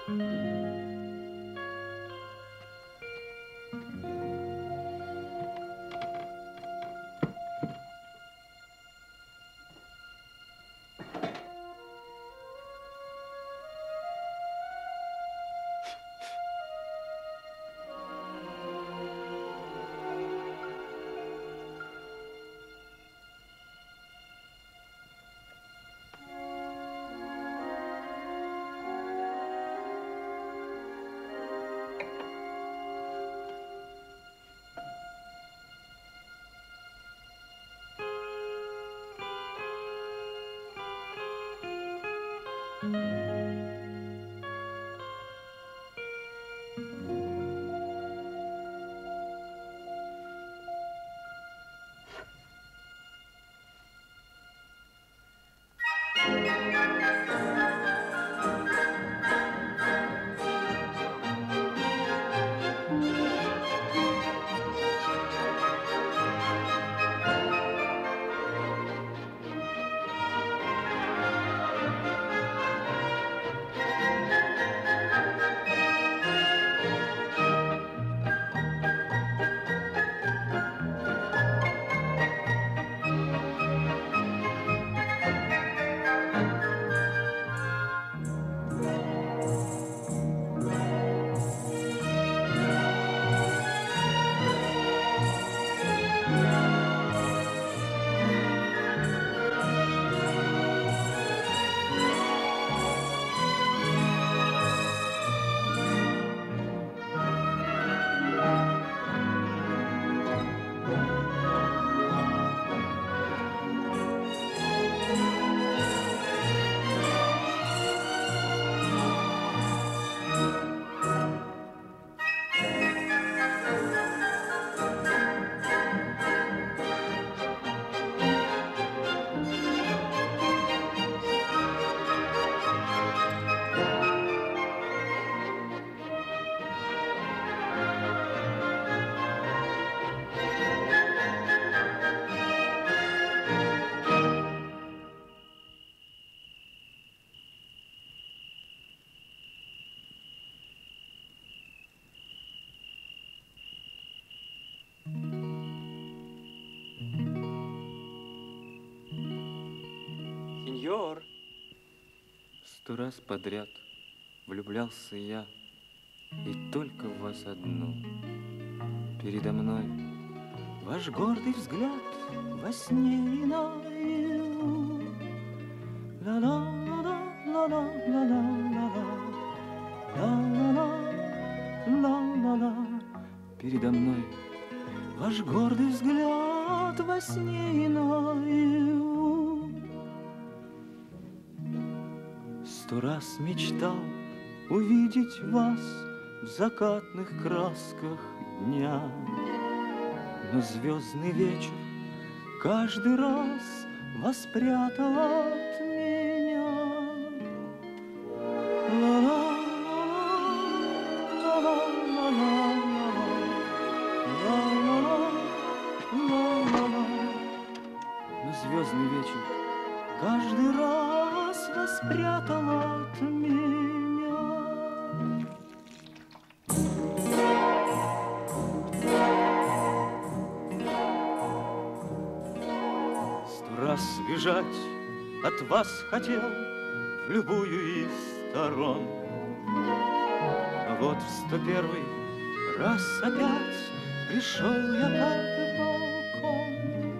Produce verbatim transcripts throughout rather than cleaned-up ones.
Сеньор! Сто раз подряд влюблялся я, и только в вас одну. Передо мной ваш гордый взгляд во сне иною. Ла-ла-ла-ла-ла-ла-ла-ла-ла-ла-ла-ла. Передо мной ваш гордый взгляд во сне иною. Сто раз мечтал увидеть вас в закатных красках дня, но звездный вечер каждый раз вас спрятал от меня. Ла-ла-ла-ла-ла-ла-ла-ла-ла-ла-ла. Но звездный вечер каждый раз вас спрятал от меня. Сто раз бежать от вас хотел в любую из сторон, но вот в сто первый раз опять пришел я под балкон.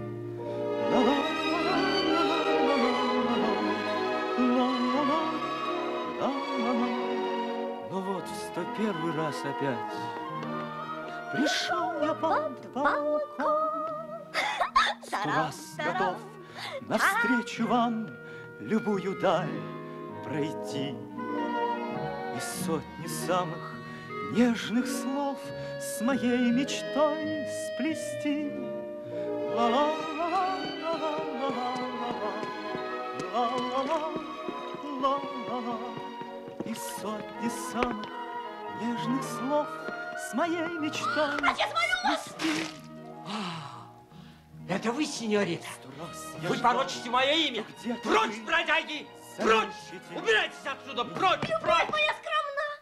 Но вот в сто первый раз опять пришел я под балкон. Сто раз готов навстречу вам любую даль пройти и сотни самых нежных слов с моей мечтой сплести. Ла-ла-ла-ла-ла-ла-ла-ла-ла. И сотни самых нежных слов с моей мечтой сплести. Это вы, сеньорита? Вы порочите мое имя! Прочь, бродяги! Прочь! Убирайтесь отсюда! Прочь! Любовь Прочь! моя скромна!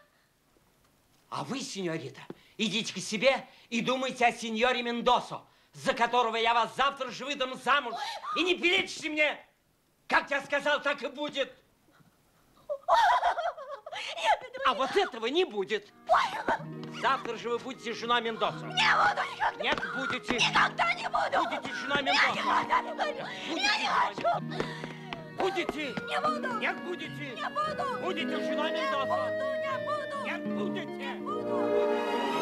А вы, сеньорита, идите к себе и думайте о сеньоре Мендосо, за которого я вас завтра же выдам замуж. И не перечьте мне. Как я сказал, так и будет. А вот этого не будет. Завтра же вы будете женой Мендосо. Не буду никогда. Нет, будете. Никогда не буду. Будете женой Мендосо. Я никогда не буду. Я не хочу. Будете. Не буду. Нет, будете. Не буду. Будете женой Мендосо. Не буду. Нет, будете. Не буду.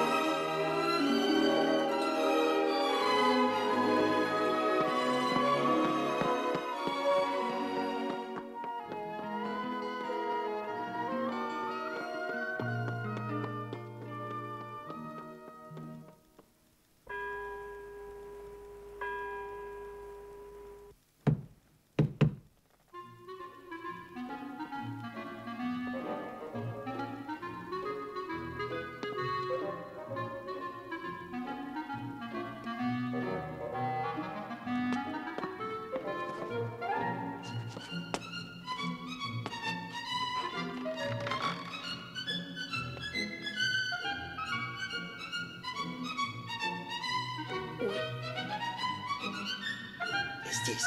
Здесь.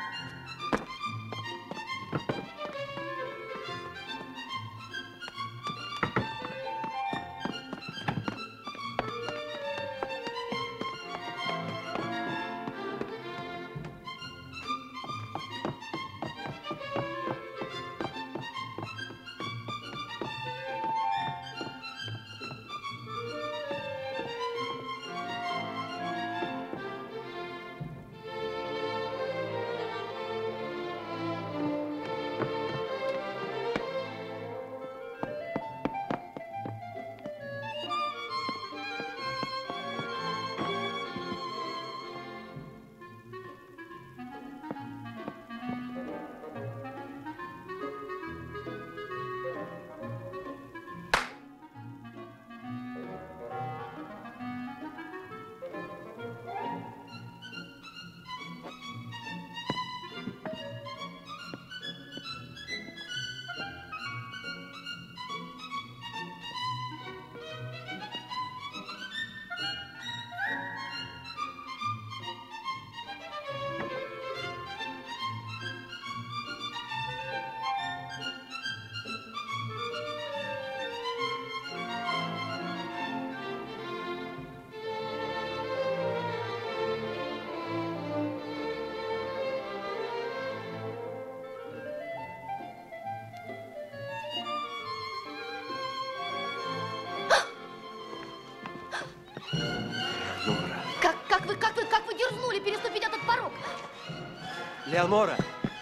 Переступить этот порог. Леонора!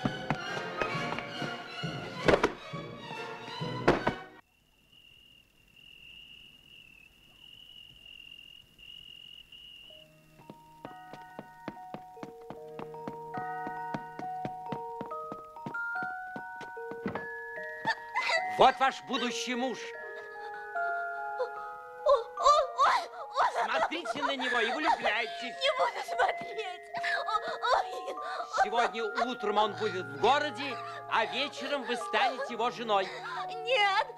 Вот ваш будущий муж. Смотрите на него и влюбляйтесь. Не буду смотреть. Ой. Сегодня утром он будет в городе, а вечером вы станете его женой. Нет.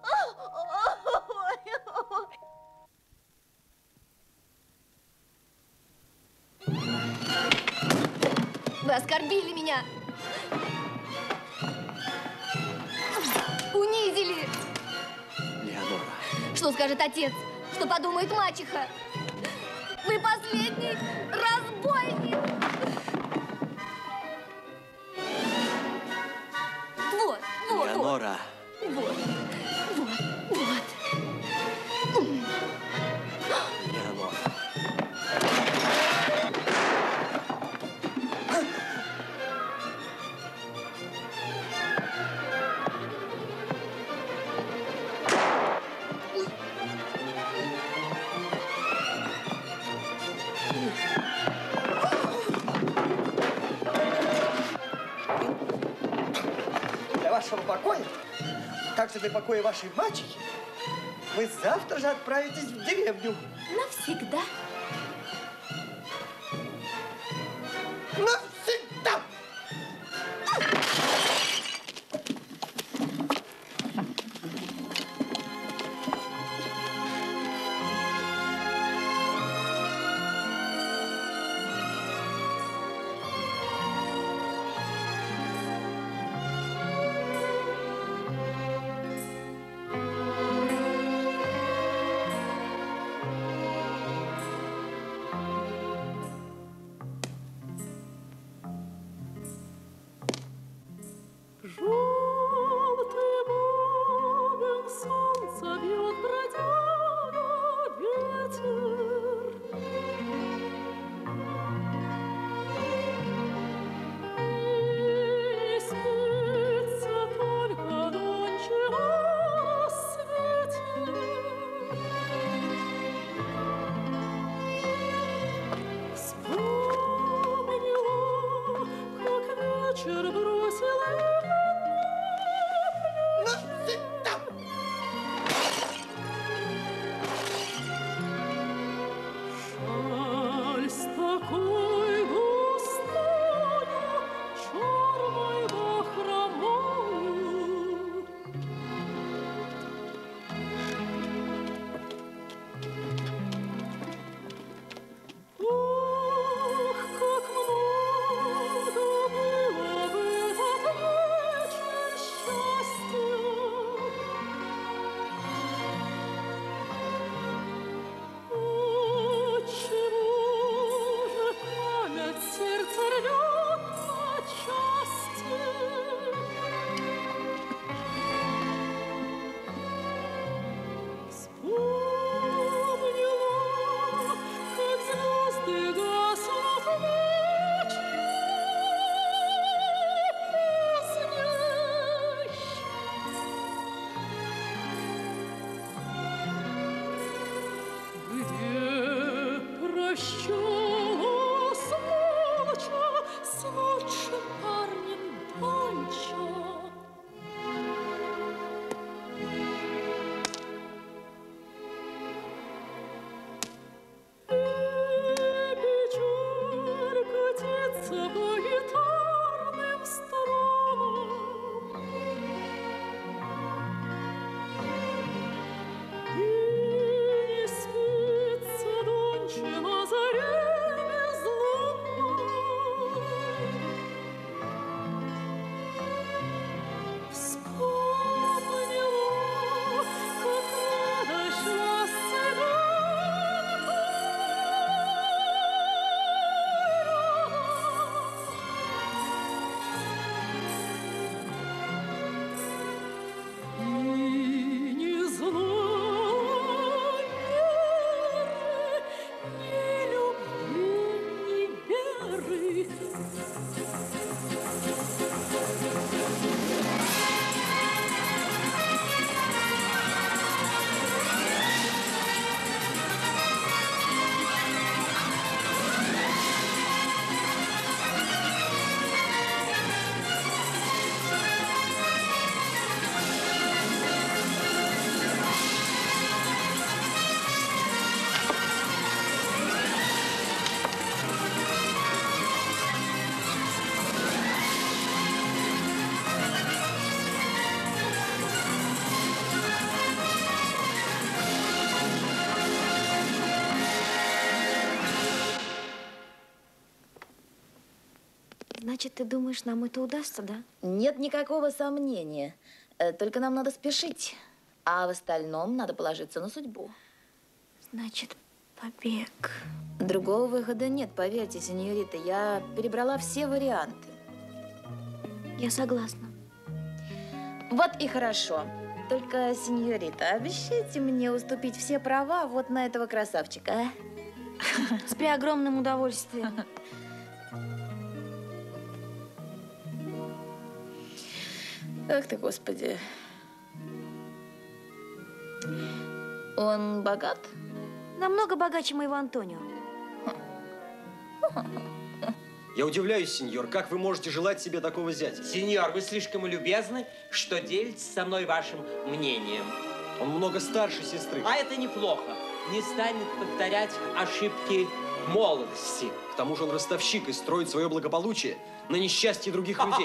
Вы оскорбили меня. Унизили. Леонора. Что скажет отец? Что подумает мачеха? Вы последний разбойник! Вот, вот, Леонора. вот, вот, вот, вот. Леонора. Для вашего покоя, также для покоя вашей мачехи, вы завтра же отправитесь в деревню. Навсегда. Навсегда! Значит, ты думаешь, нам это удастся, да? Нет никакого сомнения. Э, Только нам надо спешить. А в остальном надо положиться на судьбу. Значит, побег. Другого выхода нет, поверьте, сеньорита. Я перебрала все варианты. Я согласна. Вот и хорошо. Только, сеньорита, обещайте мне уступить все права вот на этого красавчика, а? С преогромным удовольствием. Ах ты, Господи. Он богат? Намного богаче моего Антонио. Я удивляюсь, сеньор, как вы можете желать себе такого зятя? Сеньор, вы слишком любезны, что делитесь со мной вашим мнением. Он много старше сестры. А это неплохо. Не станет повторять ошибки молодости. К тому же он ростовщик и строит свое благополучие на несчастье других людей.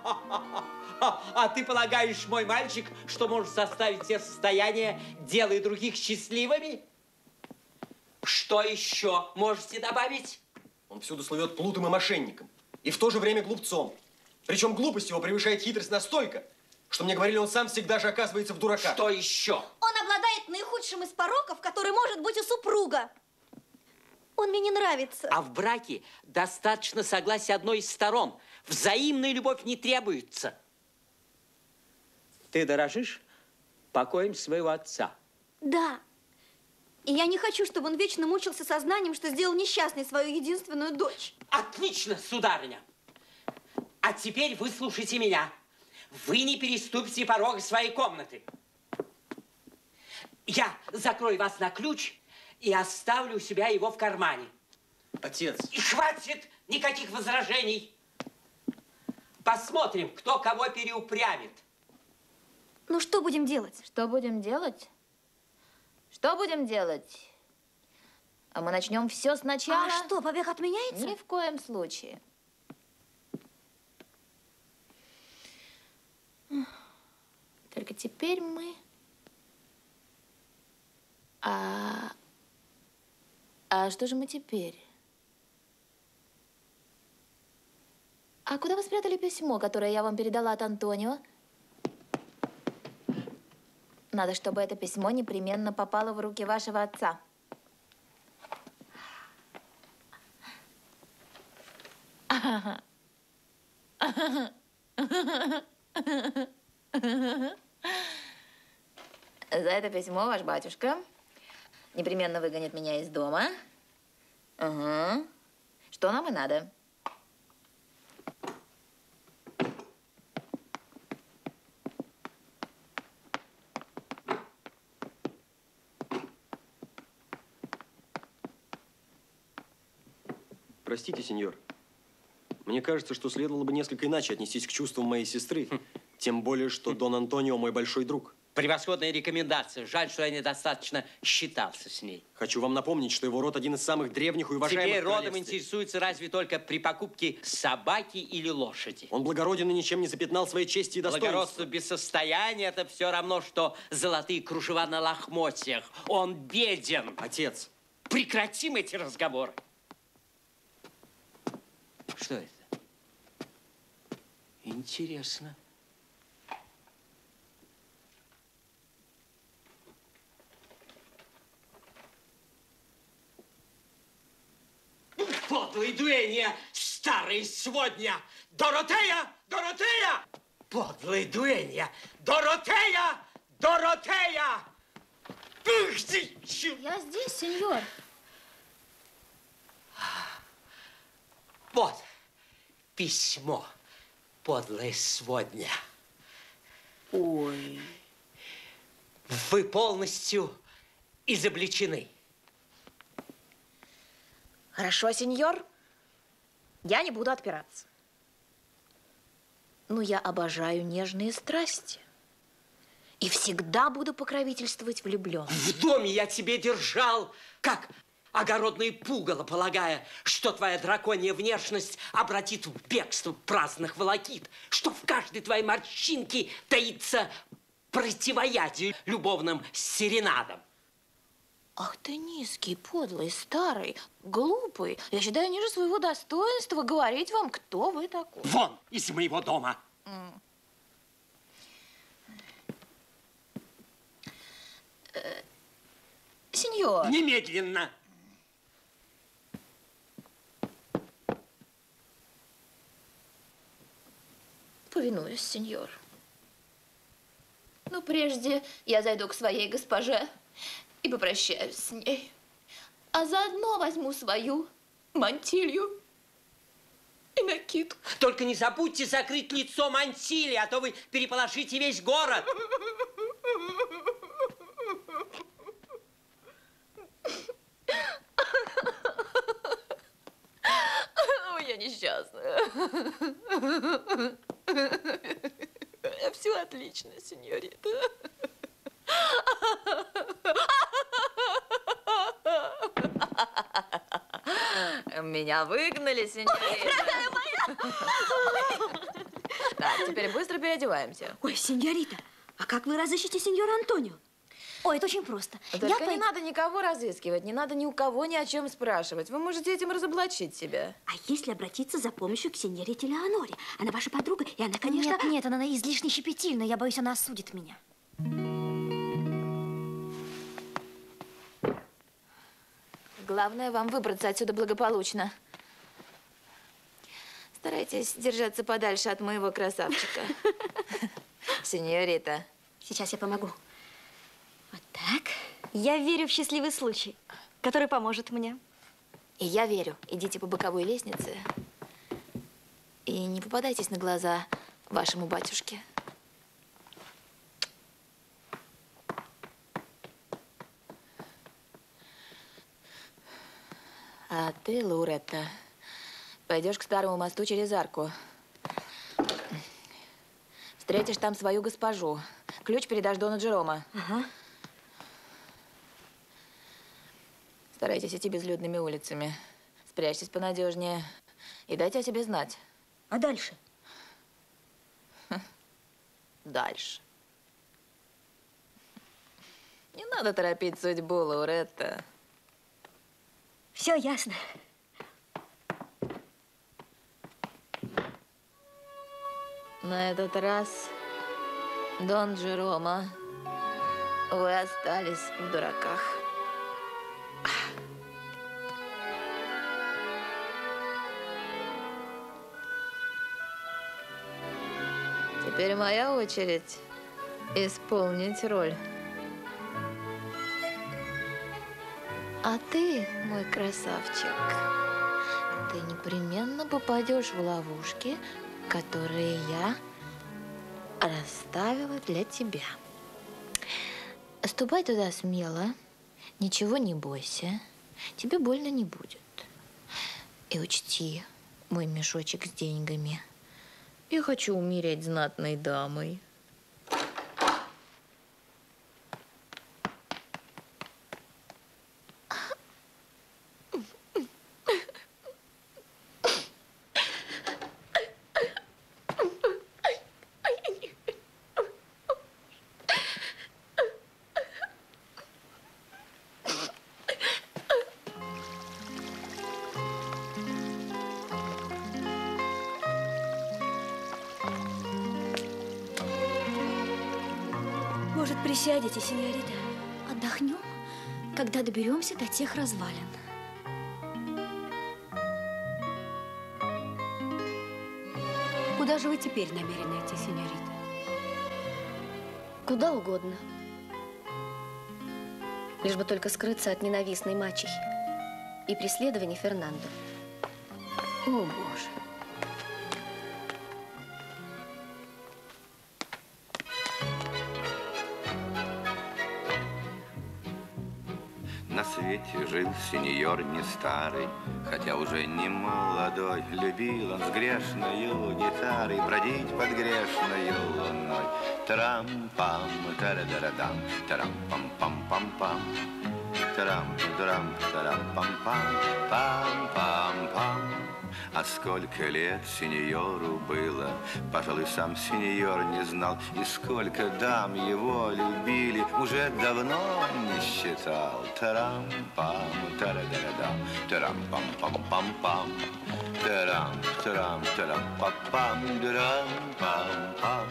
А ты полагаешь, мой мальчик, что может составить все состояния, делая других счастливыми? Что еще можете добавить? Он всюду слывет плутом и мошенником. И в то же время глупцом. Причем глупость его превышает хитрость настолько, что мне говорили, он сам всегда же оказывается в дураках. Что еще? Он обладает наихудшим из пороков, который может быть у супруга. Он мне не нравится. А в браке достаточно согласия одной из сторон. Взаимная любовь не требуется. Ты дорожишь покоем своего отца? Да. И я не хочу, чтобы он вечно мучился сознанием, что сделал несчастной свою единственную дочь. Отлично, сударыня. А теперь выслушайте меня. Вы не переступите порог своей комнаты. Я закрою вас на ключ и оставлю у себя его в кармане. Отец. И хватит никаких возражений. Посмотрим, кто кого переупрямит. Ну, что будем делать? Что будем делать? Что будем делать? А мы начнем все сначала. А что, побег отменяется? Ни в коем случае. Только теперь мы... А... А что же мы теперь? А куда вы спрятали письмо, которое я вам передала от Антонио? Надо, чтобы это письмо непременно попало в руки вашего отца. За это письмо ваш батюшка непременно выгонит меня из дома. Угу. Что нам и надо. Простите, сеньор. Мне кажется, что следовало бы несколько иначе отнестись к чувствам моей сестры. Тем более, что Дон Антонио мой большой друг. Превосходная рекомендация. Жаль, что я недостаточно считался с ней. Хочу вам напомнить, что его род один из самых древних и уважаемых Теперь родом королевстве. интересуется разве только при покупке собаки или лошади. Он благороден и ничем не запятнал своей чести и достоинства. Благородство без состояния – это все равно, что золотые кружева на лохмотьях. Он беден. Отец. Прекратим эти разговоры. Что это? Интересно. Подлые дуэния, старые сводня! Доротея! Доротея! Подлые дуэния! Доротея! Доротея! Ух ты! Я здесь, сеньор. Вот письмо, подлая сводня. Ой. Вы полностью изобличены. Хорошо, сеньор. Я не буду отпираться. Но я обожаю нежные страсти. И всегда буду покровительствовать влюбленным. В доме я тебе держал, как огородное пугало, полагая, что твоя драконья внешность обратит в бегство праздных волокит, что в каждой твоей морщинке таится противоядие любовным серенадам. Ах ты низкий, подлый, старый, глупый. Я считаю ниже своего достоинства говорить вам, кто вы такой. Вон из моего дома. Mm. Сеньор. Немедленно. Повинуюсь, сеньор. Но прежде я зайду к своей госпоже и попрощаюсь с ней. А заодно возьму свою мантилью и накидку. Только не забудьте закрыть лицо мантилью, а то вы переполошите весь город. Я несчастная. Все отлично, сеньорита. Меня выгнали, сеньорита. Так, теперь быстро переодеваемся. Ой, сеньорита, а как вы разыщете сеньора Антонио? Ой, это очень просто. Только Я не пой- надо никого разыскивать, не надо ни у кого ни о чем спрашивать. Вы можете этим разоблачить себя. А если обратиться за помощью к сеньорите Леоноре? Она ваша подруга, и она, конечно... Нет, нет, она излишне щепетильна. Я боюсь, она осудит меня. Главное вам выбраться отсюда благополучно. Старайтесь держаться подальше от моего красавчика. Сеньорита. Сейчас я помогу. Вот так. Я верю в счастливый случай, который поможет мне. И я верю. Идите по боковой лестнице и не попадайтесь на глаза вашему батюшке. А ты, Лоретта, пойдешь к старому мосту через арку. Встретишь там свою госпожу. Ключ передашь Дону Джерома. Ага. Старайтесь идти безлюдными улицами. Спрячьтесь понадежнее. И дайте о себе знать. А дальше? Дальше. Не надо торопить судьбу, Лоретта. Все ясно. На этот раз, Дон Джерома, вы остались в дураках. Теперь моя очередь исполнить роль. А ты, мой красавчик, ты непременно попадешь в ловушки, которые я расставила для тебя. Ступай туда смело, ничего не бойся, тебе больно не будет. И учти мой мешочек с деньгами. Я хочу умереть знатной дамой. Может, присядете, сеньорита? Отдохнем, когда доберемся до тех развалин. Куда же вы теперь намерены идти, сеньорита? Куда угодно. Лишь бы только скрыться от ненавистной мачехи и преследований Фернандо. О, Боже. На свете жил сеньор не старый, хотя уже не молодой. Любил он с грешною гитарой бродить под грешною луной. Тарам-пам, тарадарадам, тарам-пам-пам-пам-пам. тарам, тарам, тарам, пам-пам, пам-пам-пам. А сколько лет сеньору было, пожалуй, сам сеньор не знал. И сколько дам его любили, уже давно не считал. Тарам-пам, тарадарадам, тарам-пам-пам-пам-пам. Тарам, тарам, тарам-пам-пам, тарам-пам-пам.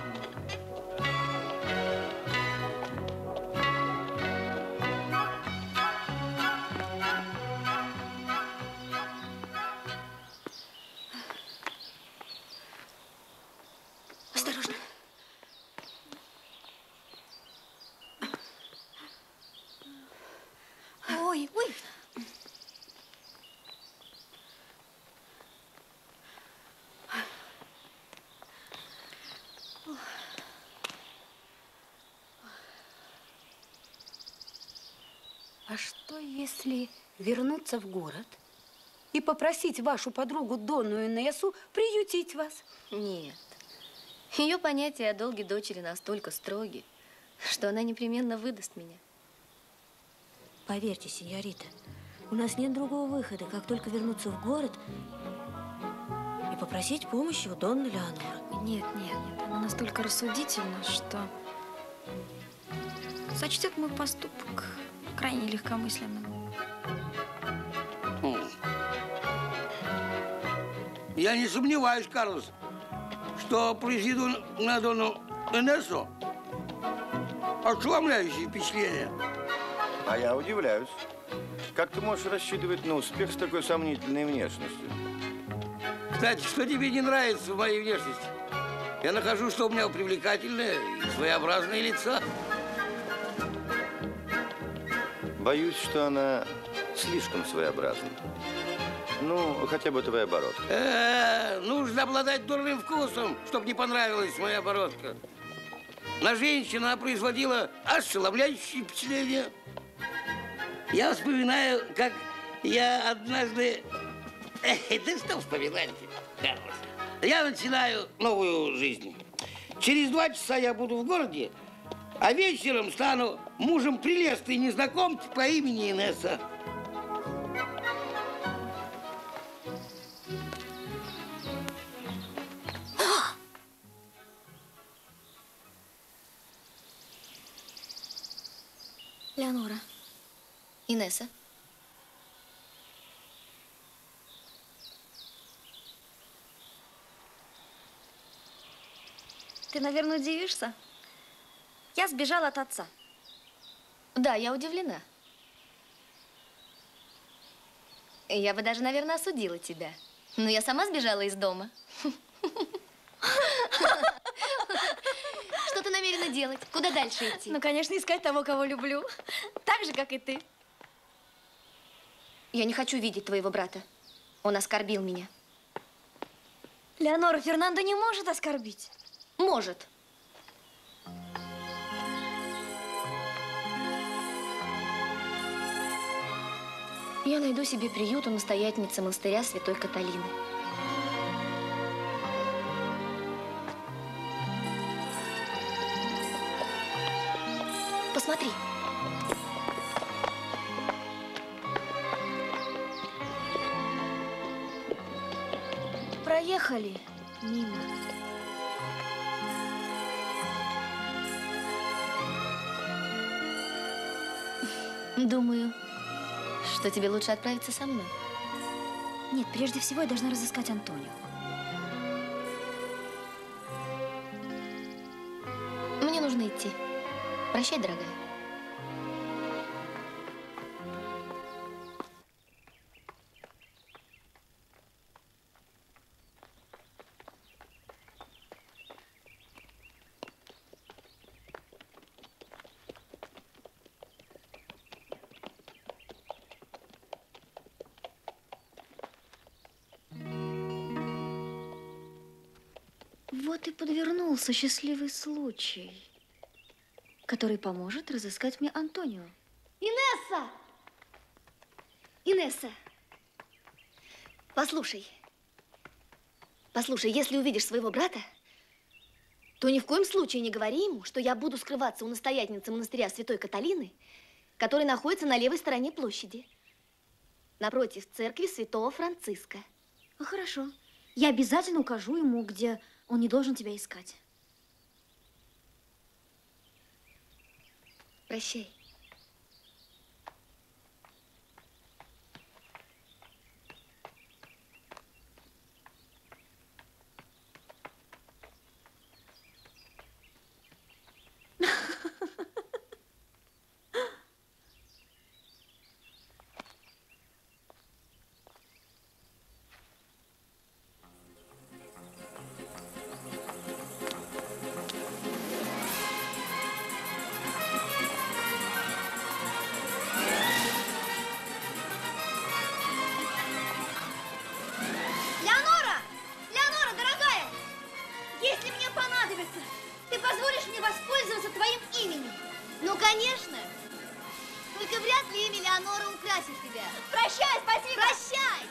Осторожно. Ой, ой. А что, если вернуться в город и попросить вашу подругу Донну Инессу приютить вас? Нет. Ее понятия о долге дочери настолько строги, что она непременно выдаст меня. Поверьте, сеньорита, у нас нет другого выхода, как только вернуться в город и попросить помощи у Донны Леоноры. Нет, нет, нет. Она настолько рассудительна, что сочтет мой поступок крайне легкомысленным. Я не сомневаюсь, Карлос, что произведу на Донну Инессу ошеломляющее впечатление. А я удивляюсь. Как ты можешь рассчитывать на успех с такой сомнительной внешностью? Кстати, что тебе не нравится в моей внешности? Я нахожу, что у меня привлекательное и своеобразное лицо. Боюсь, что она слишком своеобразна. Ну, хотя бы твоя бородка. Э-э, нужно обладать дурным вкусом, чтобы не понравилась моя бородка. На женщину она производила ошеломляющее впечатление. Я вспоминаю, как я однажды... Эх, да что вспоминать, Карлос? Я начинаю новую жизнь. Через два часа я буду в городе, а вечером стану мужем прелестной незнакомки по имени Инесса. Леонора. Инесса. Ты, наверное, удивишься. Я сбежала от отца. Да, я удивлена. Я бы даже, наверное, осудила тебя. Но я сама сбежала из дома. Что ты намерена делать? Куда дальше идти? Ну, конечно, искать того, кого люблю. Так же, как и ты. Я не хочу видеть твоего брата. Он оскорбил меня. Леонора, Фернандо не может оскорбить. Может. Я найду себе приют у настоятельницы монастыря Святой Каталины. Посмотри. Проехали мимо. Думаю, что тебе лучше отправиться со мной. Нет, прежде всего я должна разыскать Антонио. Мне нужно идти. Прощай, дорогая. Вот и подвернулся счастливый случай, который поможет разыскать мне Антонио. Инесса! Инесса! Послушай. Послушай, если увидишь своего брата, то ни в коем случае не говори ему, что я буду скрываться у настоятельницы монастыря Святой Каталины который находится на левой стороне площади, напротив церкви Святого Франциска. Ну, хорошо. Я обязательно укажу ему, где он не должен тебя искать. Прощай. Ты позволишь мне воспользоваться твоим именем? Ну, конечно. Только вряд ли имя Леонора украсит тебя. Прощай, спасибо. Прощай.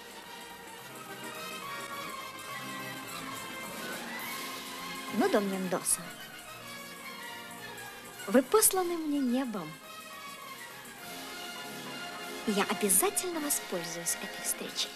Ну, Дон Мендоса, вы посланы мне небом. Я обязательно воспользуюсь этой встречей.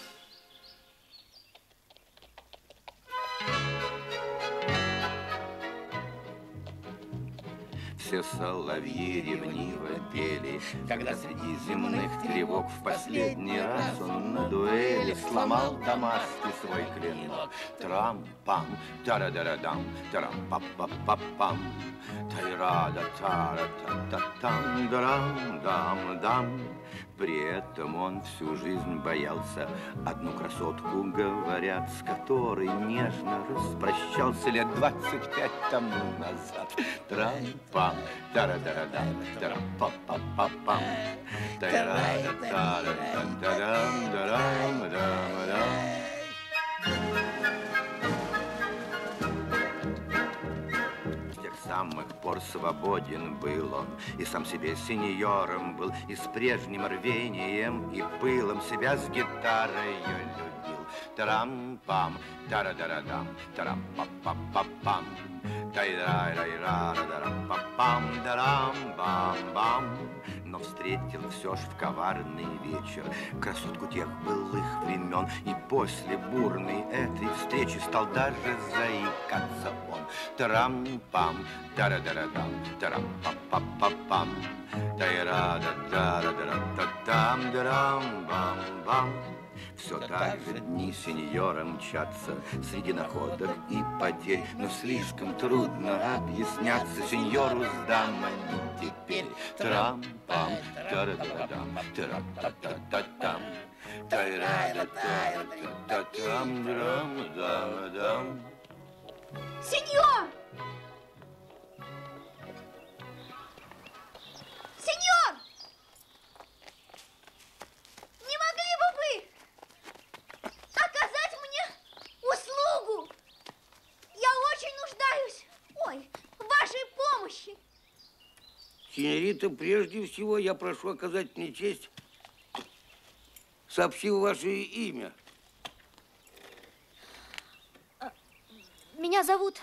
Все соловьи ревниво пели, когда среди земных тревог в последний раз он на дуэли сломал дамасский свой клинок. Трам-пам, тара-дара-дам, тарам-па-па-па-пам, тайрада-тара-та-та-там, дарам-дам-дам. При этом он всю жизнь боялся одну красотку, говорят, с которой нежно распрощался лет двадцать пять тому назад. Трам-пам, тара-дара-дам, тарам-па-па-па-пам, тайрада-тара-та-та-дам, дарам-дам-дам. С тех самых пор свободен был он, и сам себе сеньором был, и с прежним рвением и пылом себя с гитарой любил. Тарам-пам, тара-дара-дам, тарам-па-па-па-пам, тай-рай-рай-ра-ра-дарам-па-пам, дарам-бам-бам. Но встретил все ж в коварный вечер красотку тех былых времен, и после бурной этой встречи стал даже заикаться он. Тарам-пам, тара-дара-дам, тарам-па-па-па-пам, тай-ра-да-да-да-да-да-дам, дарам-бам-бам. Все так же дни сеньора мчатся среди находок и потерь, но слишком трудно объясняться сеньору с дамами теперь. Трам-пам, тара-да-дам, тара-та-та-та-там, тайра-да-та-та-та-там, драм-дам-дам. Сеньор! Сеньор! Не могли бы вы оказать мне услугу? Я очень нуждаюсь, ой, в вашей помощи. Сеньорита, прежде всего я прошу оказать мне честь, сообщив ваше имя. Меня зовут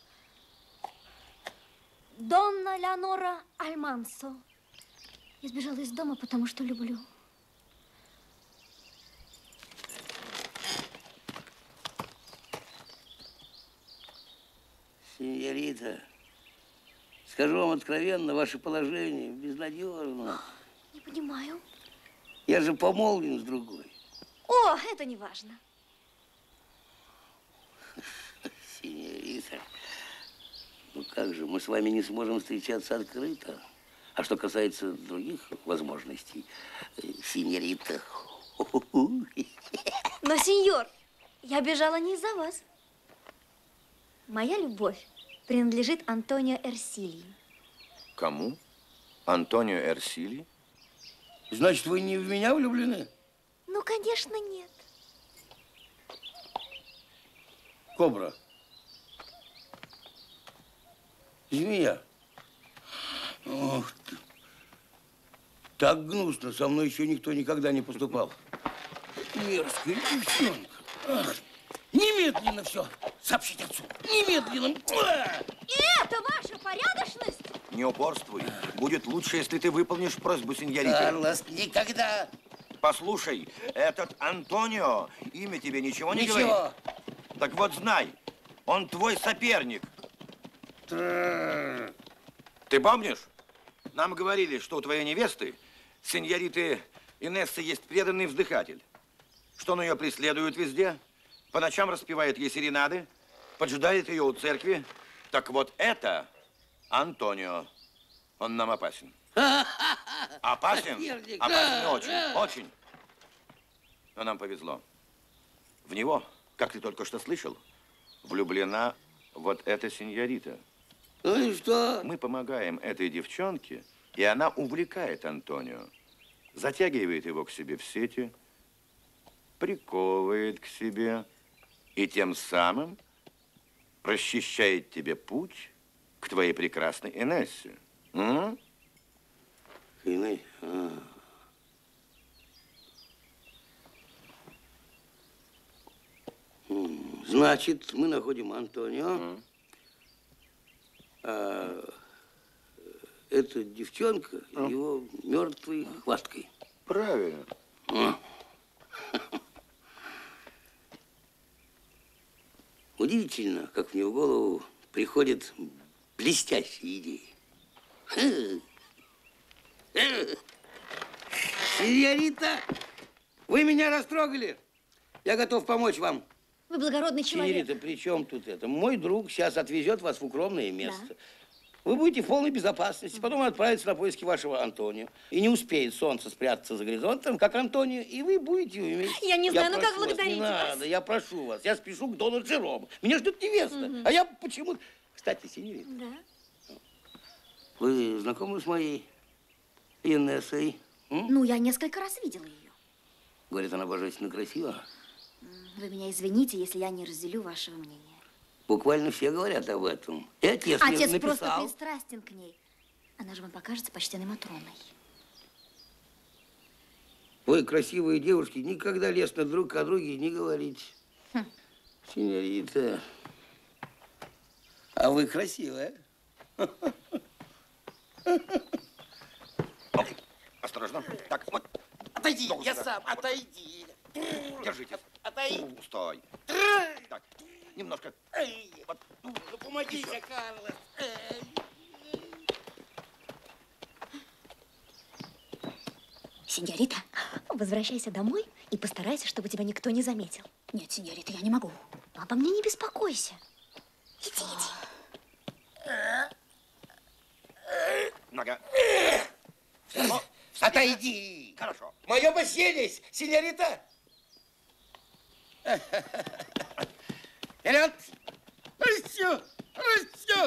Донна Леонора Альмансо. Я сбежала из дома, потому что люблю. Сеньорита, скажу вам откровенно, ваше положение безнадежно. Не понимаю. Я же помолвлен с другой. О, это не важно. Сеньорита, ну как же, мы с вами не сможем встречаться открыто. А что касается других возможностей, сеньорита... Но, сеньор, я бежала не из-за вас. Моя любовь принадлежит Антонио Эрсилии. Кому? Антонио Эрсилии? Значит, вы не в меня влюблены? Ну, конечно, нет. Кобра. Змея. Ох ты. Так гнусно со мной еще никто никогда не поступал. Мерзкая девчонка. Ах, немедленно все сообщить отцу. Немедленно. И это ваша порядочность? Не упорствуй. Будет лучше, если ты выполнишь просьбу сеньориты. Карлос, никогда. Послушай, этот Антонио, имя тебе ничего не Ничего. говорит? Так вот знай, он твой соперник. Трррр. Ты помнишь? Нам говорили, что у твоей невесты, сеньориты Инессы, есть преданный вздыхатель. Что он ее преследует везде, по ночам распевает ей серенады, поджидает ее у церкви. Так вот это Антонио. Он нам опасен. Опасен? Соперник. Опасен очень, очень. Но нам повезло. В него, как ты только что слышал, влюблена вот эта сеньорита. Ну и что? Мы помогаем этой девчонке, и она увлекает Антонио. Затягивает его к себе в сети, приковывает к себе и тем самым расчищает тебе путь к твоей прекрасной Инессе. М? Инесса. А. Значит, мы находим Антонио. Mm. А эта девчонка mm. его мертвой хваткой. Правильно. Mm. Удивительно, как мне в голову приходят блестящие идеи. Сеньорита, вы меня растрогали. Я готов помочь вам. Вы благородный человек. Сеньорита, при чем тут это? Мой друг сейчас отвезет вас в укромное место. Да. Вы будете в полной безопасности. Потом он отправится на поиски вашего Антонио. И не успеет солнце спрятаться за горизонтом, как Антонио, и вы будете иметь. Я не знаю, я ну как прошу вас, благодарить не вас? надо, я прошу вас. Я спешу к дону Джерому. Меня ждет невеста. Угу. А я почему-то... Кстати, сеньорита. Да. Вы знакомы с моей Инессой? М? Ну, я несколько раз видела ее. Говорит, она божественно красива. Вы меня извините, если я не разделю вашего мнения. Буквально все говорят об этом. И отец, мне Отец написал. просто пристрастен к ней. Она же вам покажется почтенной Матроной. Вы, красивые девушки, никогда лестно друг о друге не говорите. Хм. Сеньорита, а вы красивая. Осторожно. Так, вот. Отойди, Ногу я сюда. сам, отойди. Держитесь. Отойди. Стой. Так, немножко. Эй, Вот. ну, помогите, Карлос. Эй. Сеньорита, возвращайся домой и постарайся, чтобы тебя никто не заметил. Нет, сеньорита, я не могу. Обо мне не беспокойся. Иди, иди. Нога. О, отойди. Хорошо. Мое постелись, сеньорита. Вперед. Растё, растё.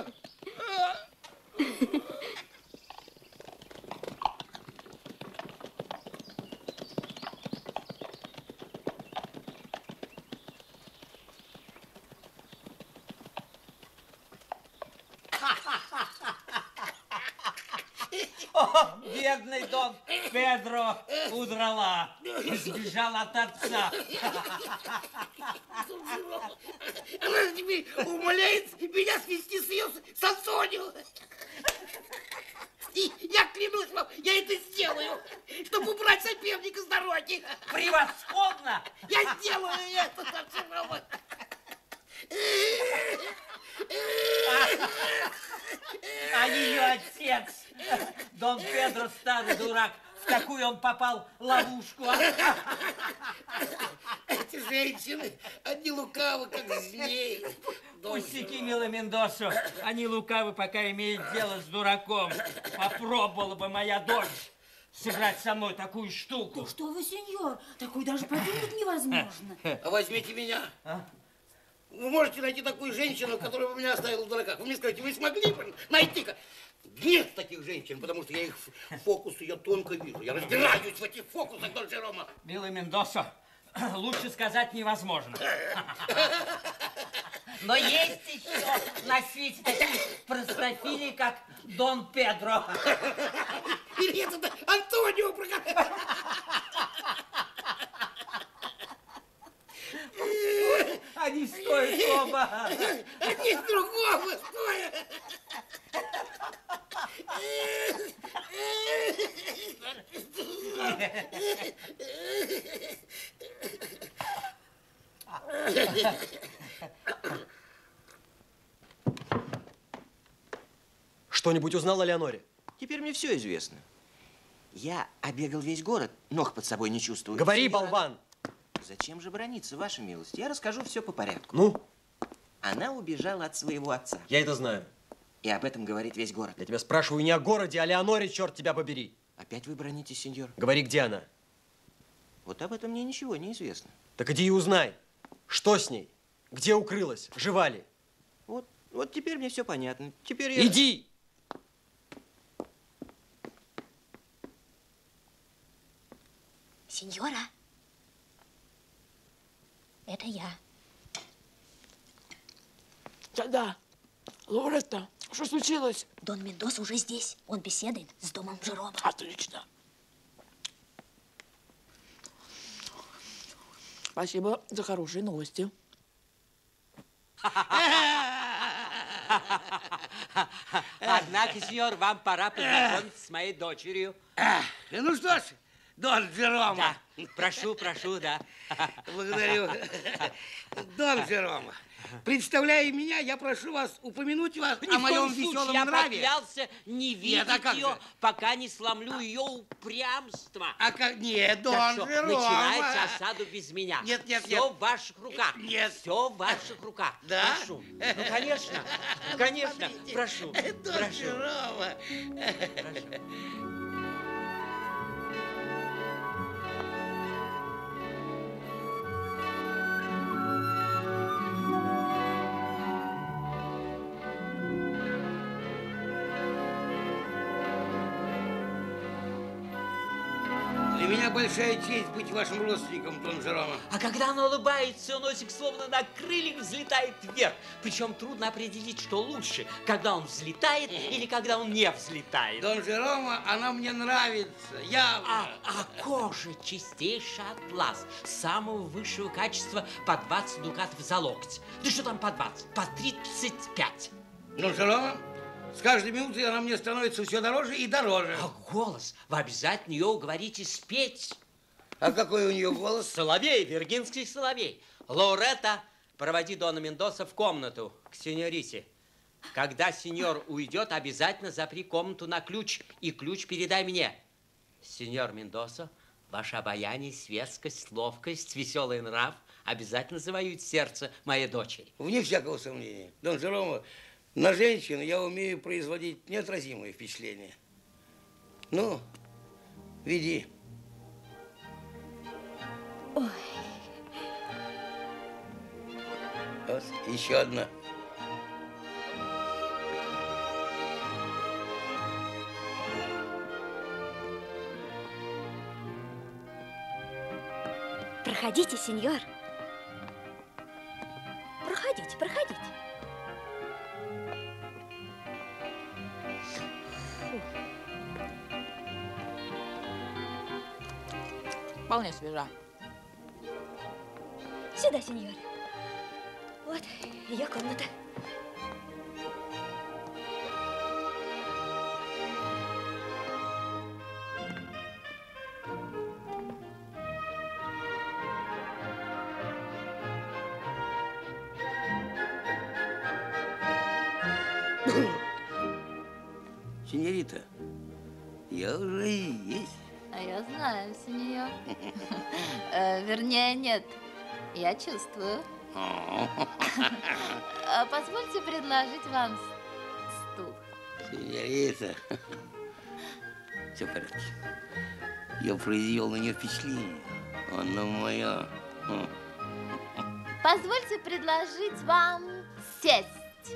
О, бедный Дон Педро удрала, сбежал от отца. Она теперь умоляет меня свести с ее с Антонио. И я клянусь вам, я это сделаю, чтобы убрать соперника с дороги. Превосходно! Я сделаю это, Торчерова. А ее отец, Дон Педро, старый дурак, в какую он попал ловушку. Эти женщины, они лукавы, как змеи. Пустяки, милый Мендосо, они лукавы, пока имеют дело с дураком. Попробовала бы моя дочь сыграть со мной такую штуку. Ну что вы, сеньор, такой даже подумать невозможно. А возьмите меня. А? Вы можете найти такую женщину, которая бы меня оставила в дураках. Вы мне скажете, вы смогли бы найти-ка? Нет таких женщин, потому что я их фокусы, я тонко вижу. Я разбираюсь в этих фокусах, Дон Жерома. Милый Мендосо, лучше сказать невозможно. Но есть еще на свете такие простофили, как Дон Педро. Или это Антонио, про которого... Они стоят оба. Они с другого стоят. Что-нибудь узнал о Леоноре? Теперь мне все известно. Я обегал весь город, ног под собой не чувствую. Говори, болван! Зачем же браниться, ваша милость? Я расскажу все по порядку. Ну? Она убежала от своего отца. Я это знаю. И об этом говорит весь город. Я тебя спрашиваю не о городе, а о Леоноре, черт тебя побери. Опять вы бронитесь, сеньор? Говори, где она? Вот об этом мне ничего не известно. Так иди и узнай, что с ней, где укрылась, жива ли. Вот, вот теперь мне все понятно. Теперь я... Иди! Сеньора, это я. Да-да. Лоретта, что случилось? Дон Мендоса уже здесь. Он беседует с домом Жерома. Отлично. Спасибо за хорошие новости. Однако, сеньор, вам пора познакомиться с моей дочерью. Ну что ж, Дон Жерома. Да. Прошу, прошу, да. Благодарю. Дон Жерома, представляя меня, я прошу вас упомянуть вас Ни о в моем коем случае веселом я нраве. поклялся не видеть а как ее, же? пока не сломлю ее упрямство. А как? Нет, Дон Так что Жерома. начинайте осаду без меня. Нет, нет, Все нет. в ваших руках. Нет. Все в ваших руках. Да? Прошу. Ну, конечно. Конечно. Прошу. Дон Прошу. Жерома. Прошу. Для меня большая честь быть вашим родственником, Дон Жерома. А когда она улыбается, ее носик словно на крыльях взлетает вверх. Причем трудно определить, что лучше, когда он взлетает или когда он не взлетает. Дон Жерома, она мне нравится, явно. А, а кожа чистейший атлас, самого высшего качества, по двадцать дукатов за локоть. Да что там по двадцать? По тридцать пять. Дон Жерома, с каждой минутой она мне становится все дороже и дороже. А голос? Вы обязательно ее уговорите спеть. А какой у нее голос? Соловей, виргинский соловей. Лоретта, проводи Дона Мендоса в комнату к сеньорите. Когда сеньор уйдет, обязательно запри комнату на ключ и ключ передай мне. Сеньор Мендоса, ваше обаяние, светскость, ловкость, веселый нрав обязательно завоюют сердце моей дочери. Вне всякого сомнения. Дон Жерома, на женщин я умею производить неотразимое впечатление. Ну, веди. Ой. Вот, еще одна. Проходите, сеньор. Проходите, проходите. Вполне свежа. Сюда, сеньор. Вот ее комната. Сеньорита, я уже и есть. А я знаю, сеньор. Э, Вернее, нет. Я чувствую. А Позвольте предложить вам с- стул. Сеньорита, все в порядке. Я произвел на нее впечатление. Она моя. Позвольте предложить вам сесть.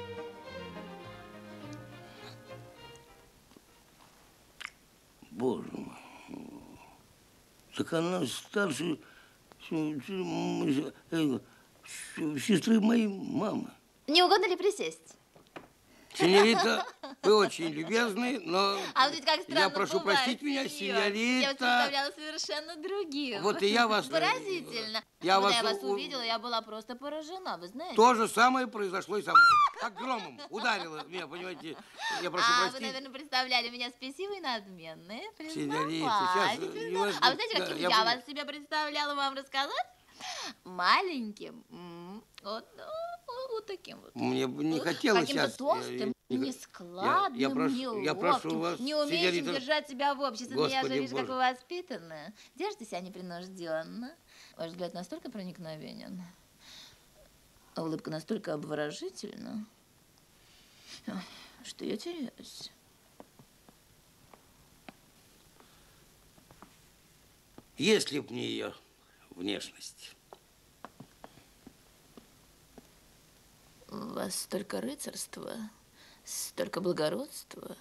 Боже мой. Так она старше сестры моей мамы. Не угодно ли присесть? Сеньорита, Вы очень любезны, но А вот ведь как странно я прошу бывает, простить меня, сеньор. сеньорита. Я вас представляла совершенно другим. Вот и я вас... Поразительно. Я Когда вас я вас у- увидела, я была просто поражена, вы знаете? То же самое произошло и со мной. Как громом ударило меня, понимаете. Я прошу а, простить. вы, наверное, представляли меня спесивой и надменной. Сеньорита, сейчас, Признавайтесь, не вас- признавайтесь. А вы знаете, да, каким я я, понял. вас себя представляла, вам рассказать? Маленьким. М, Вот, ну, вот таким вот. Мне бы не хотелось Каким-то сейчас... толстым, я- я- нескладным, я прошу- неловким, я прошу вас, не умеющим сеньорита. держать себя в обществе. Но я же Господи вижу, как Боже. вы воспитаны. Держите себя непринужденно. Ваш взгляд настолько проникновенен, а улыбка настолько обворожительна, что я теряюсь. Если б не ее внешность. У вас столько рыцарства, столько благородства.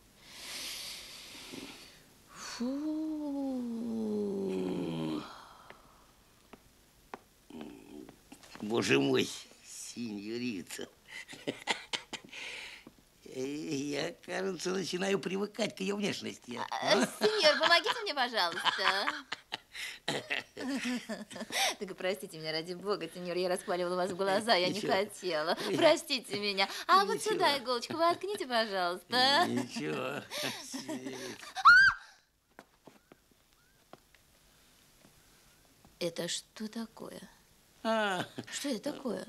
Фу. Боже мой, сеньорита. Я, кажется, начинаю привыкать к ее внешности. А, Сеньор, помогите мне, пожалуйста. Так простите меня, ради бога, сеньор, я распаливала вас в глаза, я не Ничего. хотела. Простите меня. А вот Ничего. сюда иголочку воткните, пожалуйста. Ничего. Это что такое? А. Что это такое?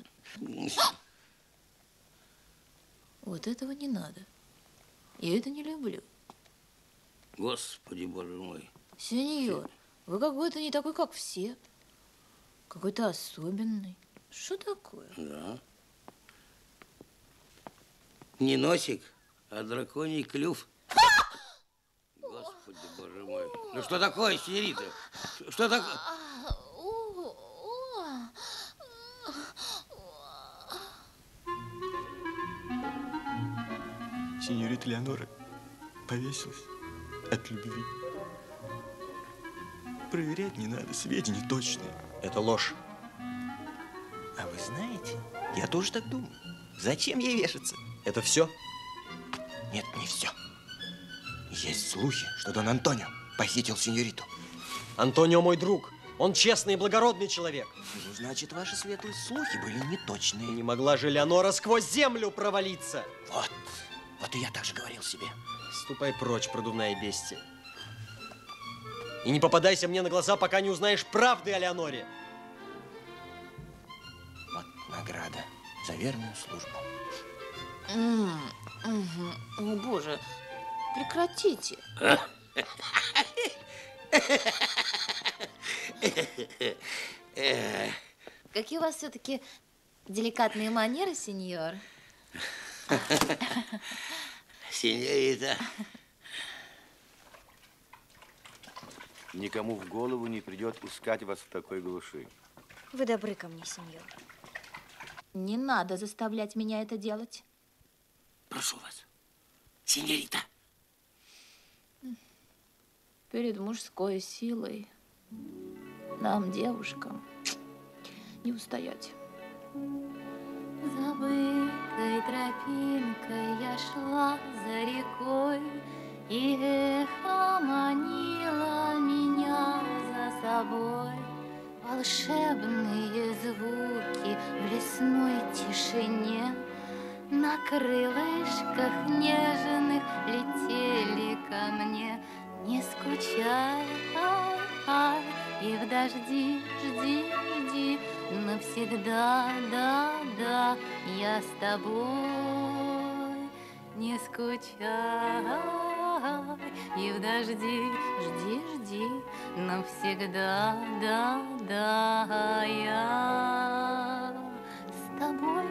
Вот этого не надо. Я это не люблю. Господи, боже мой. Сеньор, вы какой-то не такой, как все. Какой-то особенный. Что такое? Да. Не носик, а драконий клюв. Господи, боже мой. Ну что такое, сеньорита? Что такое? Сеньорита Леонора повесилась от любви. Проверять не надо, сведения точные. Это ложь. А вы знаете, я тоже так думаю. Зачем ей вешаться? Это все? Нет, не все. Есть слухи, что Дон Антонио похитил сеньориту. Антонио мой друг. Он честный и благородный человек. Ну, значит, ваши светлые слухи были неточные. Не могла же Леонора сквозь землю провалиться. Вот. Вот и я так же говорил себе. Ступай прочь, продувная бестия. И не попадайся мне на глаза, пока не узнаешь правды о Леоноре. Вот награда за верную службу. М, мгм. О, боже, прекратите. Какие у вас все-таки деликатные манеры, сеньор. Сеньорита. Никому в голову не придет искать вас в такой глуши. Вы добры ко мне, сеньор. Не надо заставлять меня это делать. Прошу вас, сеньорита. Перед мужской силой нам, девушкам, не устоять. Забытой тропинкой я шла за рекой, и эхо манило меня за собой. Волшебные звуки в лесной тишине на крылышках нежных летели ко мне. Не скучай, ай, ай, и в дожди жди, жди, навсегда, да, да, я с тобой. Не скучай, и в дожди жди, жди, навсегда, да, да, я с тобой.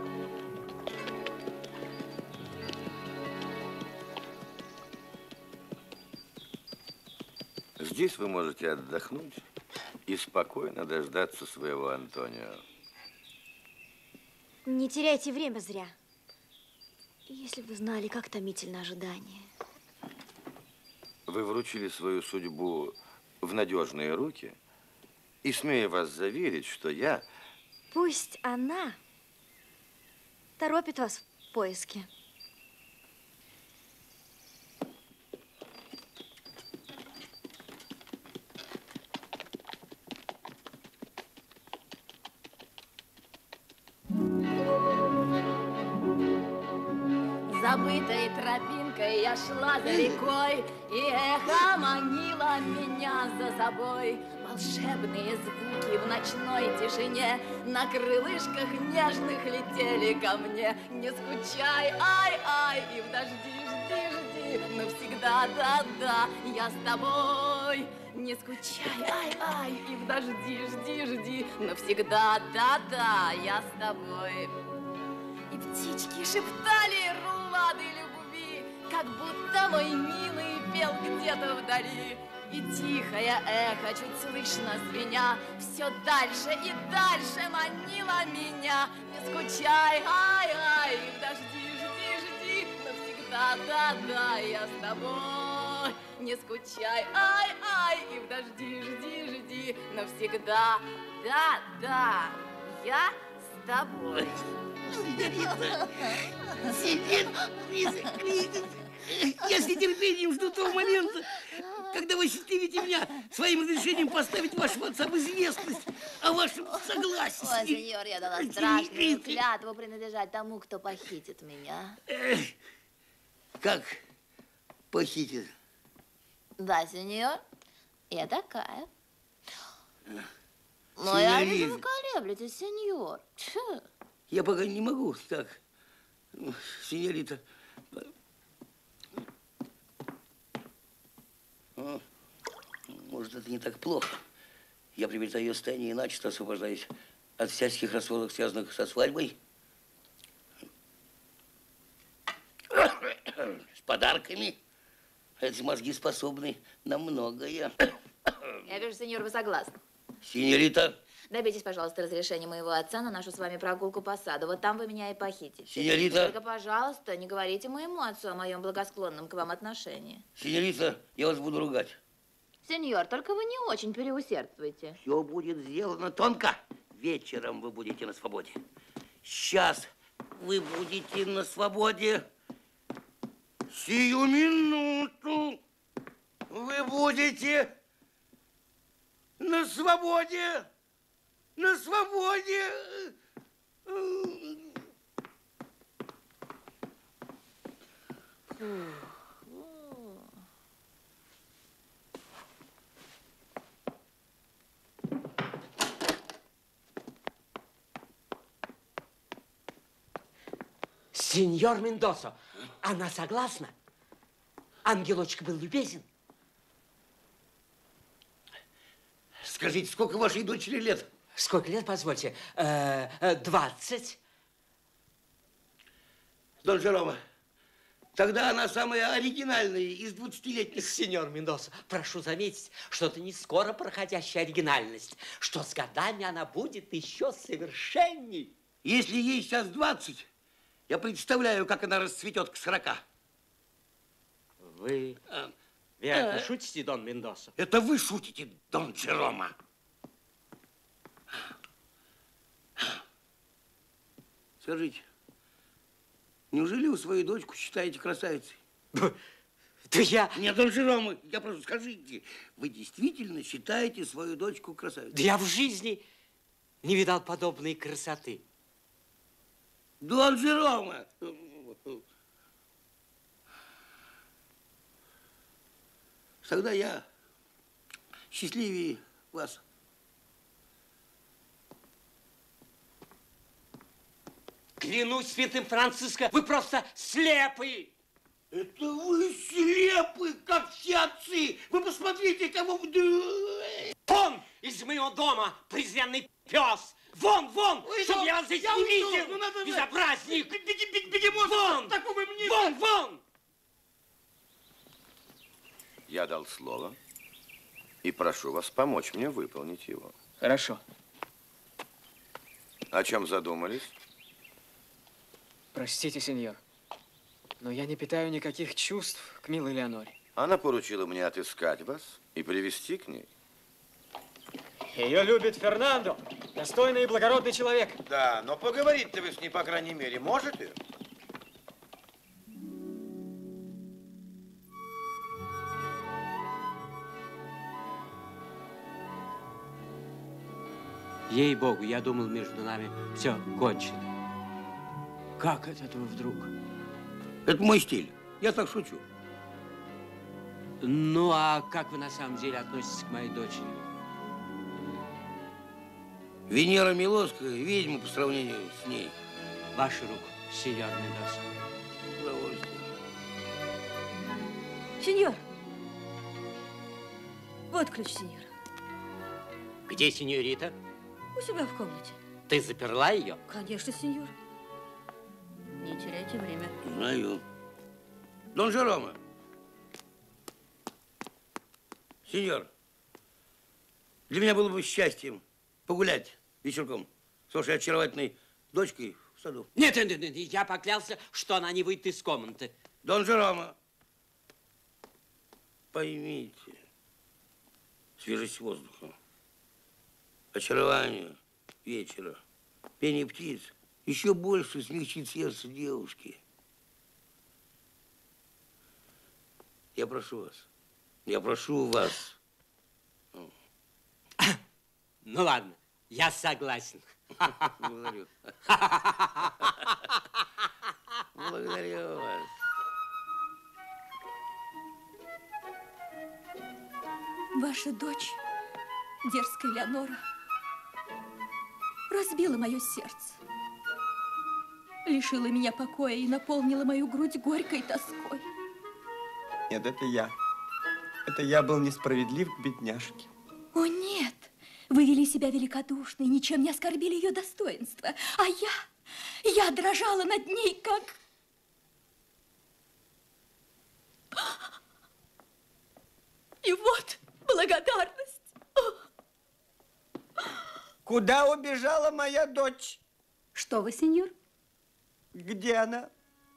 Здесь вы можете отдохнуть и спокойно дождаться своего Антонио. Не теряйте время зря. Если бы вы знали, как томительно ожидание. Вы вручили свою судьбу в надежные руки, и смею вас заверить, что я... Пусть она торопит вас в поиске. Забытой тропинкой я шла за рекой, и эхо манило меня за собой. Волшебные звуки в ночной тишине на крылышках нежных летели ко мне. Не скучай, ай-ай, и в дожди жди, жди, навсегда, да-да, я с тобой. Не скучай, ай-ай, и в дожди жди, жди, навсегда, да-да, я с тобой. И птички шептали рулады любви, как будто мой милый пел где-то вдали. И тихое эхо, чуть слышно звеня, все дальше и дальше манило меня. Не скучай, ай-ай, в дожди жди, жди, навсегда, да-да, я с тобой. Не скучай, ай-ай, и в дожди жди, жди, навсегда, да-да, я с тобой. Я с нетерпением жду того момента, когда вы счастливите меня своим разрешением поставить вашему отцу в известность о вашем согласии. О, сеньор, я дала страшную клятву принадлежать тому, кто похитит меня. Как похитит? Да, сеньор, я такая. Но я вижу, вы колеблетесь, сеньор. Тьфу. Я пока не могу так, сеньорита. О, может, это не так плохо. Я приобретаю ее состояние, иначе освобождаюсь от всяческих расспросов, связанных со свадьбой. С подарками. Эти мозги способны на многое. Я вижу, сеньор, вы согласны. Сеньорита. Добейтесь, пожалуйста, разрешения моего отца на нашу с вами прогулку по саду. Вот там вы меня и похитите. Сеньорита. Только, пожалуйста, не говорите моему отцу о моем благосклонном к вам отношении. Сеньорита, я вас буду ругать. Сеньор, только вы не очень переусердствуйте. Все будет сделано тонко. Вечером вы будете на свободе. Сейчас вы будете на свободе. Сию минуту вы будете на свободе. На свободе. Сеньор Мендоса, она согласна? Ангелочек был любезен. Скажите, сколько вашей дочери лет? Сколько лет, позвольте? Двадцать. Дон Жерома, тогда она самая оригинальная из двадцатилетних. Сеньор Мендоса, прошу заметить, что это не скоро проходящая оригинальность, что с годами она будет еще совершенней. Если ей сейчас двадцать, я представляю, как она расцветет к сорока. Вы, вероятно, шутите, Дон Мендоса? Это вы шутите, Дон Жерома. Скажите, неужели вы свою дочку считаете красавицей? Да я... Нет, Дон Жерома, я просто скажите, вы действительно считаете свою дочку красавицей? Да я в жизни не видал подобной красоты. Дон Жерома! Тогда я счастливее вас. Клянусь святым Франциско, вы просто слепы! Это вы слепы, как все отцы! Вы посмотрите, кого вы... Вон из моего дома, презренный пес! Вон, вон, Ой, чтоб ну, я вас здесь я не уйду, видел! ну, надо же- Безобразник! Беги, беги, бегемот! Вон! Такого мне... Вон, вон! Я дал слово и прошу вас помочь мне выполнить его. Хорошо. О чем задумались? Простите, сеньор, но я не питаю никаких чувств к милой Леоноре. Она поручила мне отыскать вас и привести к ней. Ее любит Фернандо, достойный и благородный человек. Да, но поговорить-то вы с ней, по крайней мере, можете? Ей-богу, я думал, между нами все кончено. Как от этого вдруг? Это мой стиль. Я так шучу. Ну, а как вы на самом деле относитесь к моей дочери? Венера Милоская, ведьма по сравнению с ней. Ваши рук, сеньор Мендоса. Удовольствие. Сеньор! Вот ключ, сеньор. Где сеньорита? У себя в комнате. Ты заперла ее? Конечно, сеньор. Не теряйте время. Знаю. Дон Жерома. Сеньор, для меня было бы счастьем погулять вечерком с вашей очаровательной дочкой в саду. Нет, нет, нет, я поклялся, что она не выйдет из комнаты. Дон Жерома, поймите, свежесть воздуха, очарование вечера, пение птиц еще больше смягчит сердце девушки. Я прошу вас, я прошу вас. Ну ладно, я согласен. Благодарю. Благодарю вас. Ваша дочь, дерзкая Леонора, разбила мое сердце, лишила меня покоя и наполнила мою грудь горькой тоской. Нет, это я. Это я был несправедлив к бедняжке. О, нет! Вы вели себя великодушно и ничем не оскорбили ее достоинство. А я, я дрожала над ней, как... И вот благодарность. Куда убежала моя дочь? Что вы, сеньор? Где она?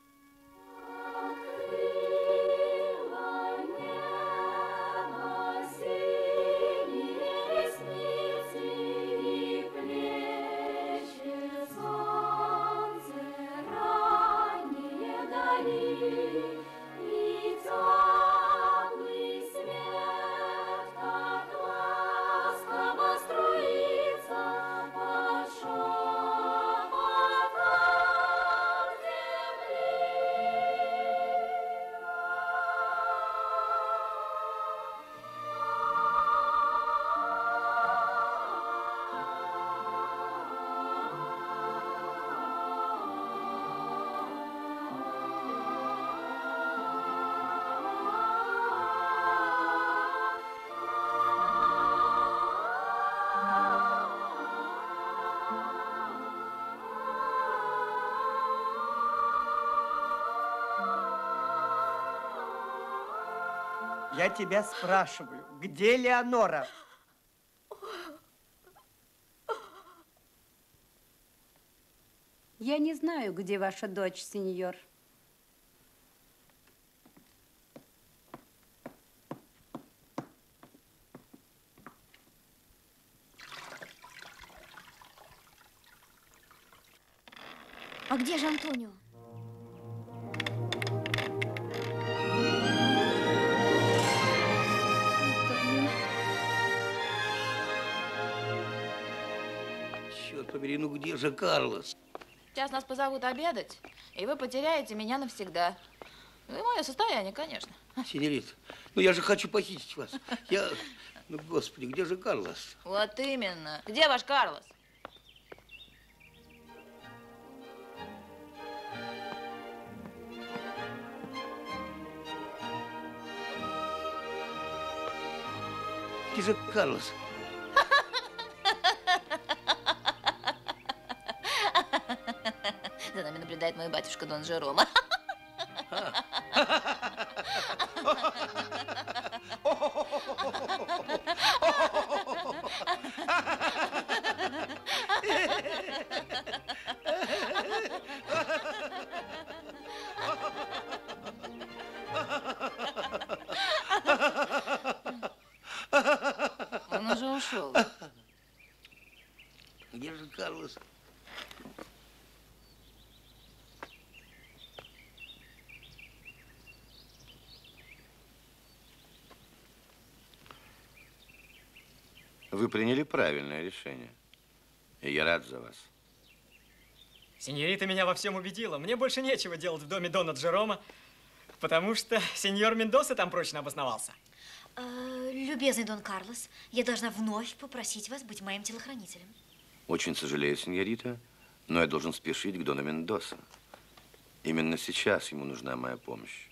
Я тебя спрашиваю, где Леонора? Я не знаю, где ваша дочь, сеньор. А где же Антонио? Черт побери, ну где же Карлос? Сейчас нас позовут обедать, и вы потеряете меня навсегда. Ну и мое состояние, конечно. Сеньорит, ну я же хочу похитить вас. Я, ну господи, где же Карлос? Вот именно. Где ваш Карлос? Где же Карлос? За нами наблюдает мой батюшка Дон Жерома. Он уже ушел. Где же Карлос? Вы приняли правильное решение. И я рад за вас. Сеньорита меня во всем убедила. Мне больше нечего делать в доме Дона Джерома, потому что сеньор Мендоса там прочно обосновался. Э, любезный Дон Карлос, я должна вновь попросить вас быть моим телохранителем. Очень сожалею, сеньорита, но я должен спешить к Дону Мендоса. Именно сейчас ему нужна моя помощь.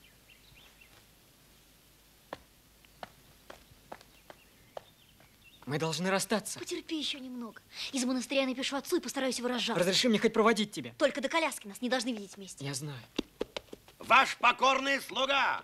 Мы должны расстаться. Потерпи еще немного. Из монастыря я напишу отцу и постараюсь его разжаловать. Разреши мне хоть проводить тебя. Только до коляски нас не должны видеть вместе. Я знаю. Ваш покорный слуга!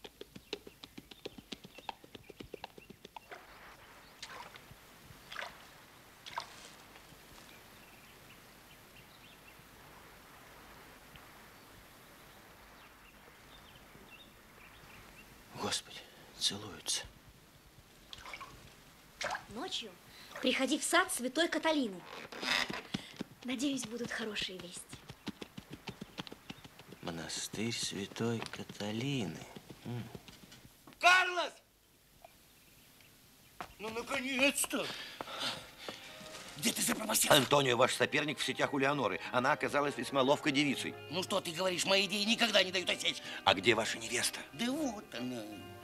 Господи, целуются. Ночью приходи в сад Святой Каталины. Надеюсь, будут хорошие вести. Монастырь Святой Каталины. М. Карлос! Ну, наконец-то! Где ты запропастился? Антонио, ваш соперник в сетях у Леоноры. Она оказалась весьма ловкой девицей. Ну, что ты говоришь, мои идеи никогда не дают осечь. А где ваша невеста? Да вот она.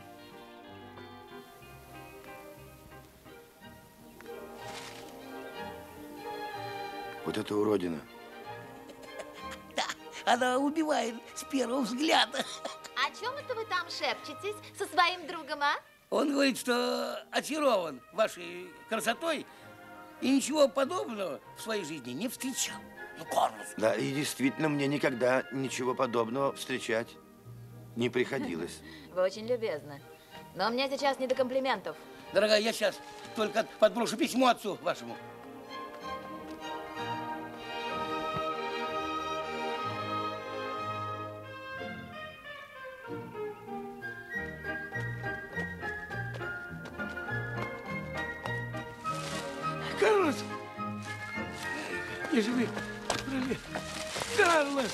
Вот это уродина. Да, она убивает с первого взгляда. О чем это вы там шепчетесь со своим другом, а? Он говорит, что очарован вашей красотой и ничего подобного в своей жизни не встречал. Ну, Карлос. Да, и действительно, мне никогда ничего подобного встречать не приходилось. Вы очень любезны. Но мне сейчас не до комплиментов. Дорогая, я сейчас только подброшу письмо отцу вашему. Карлос! Не живи! Карлос!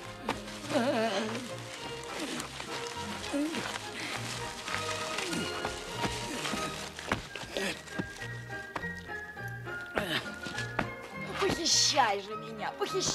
Похищай же меня, похищай!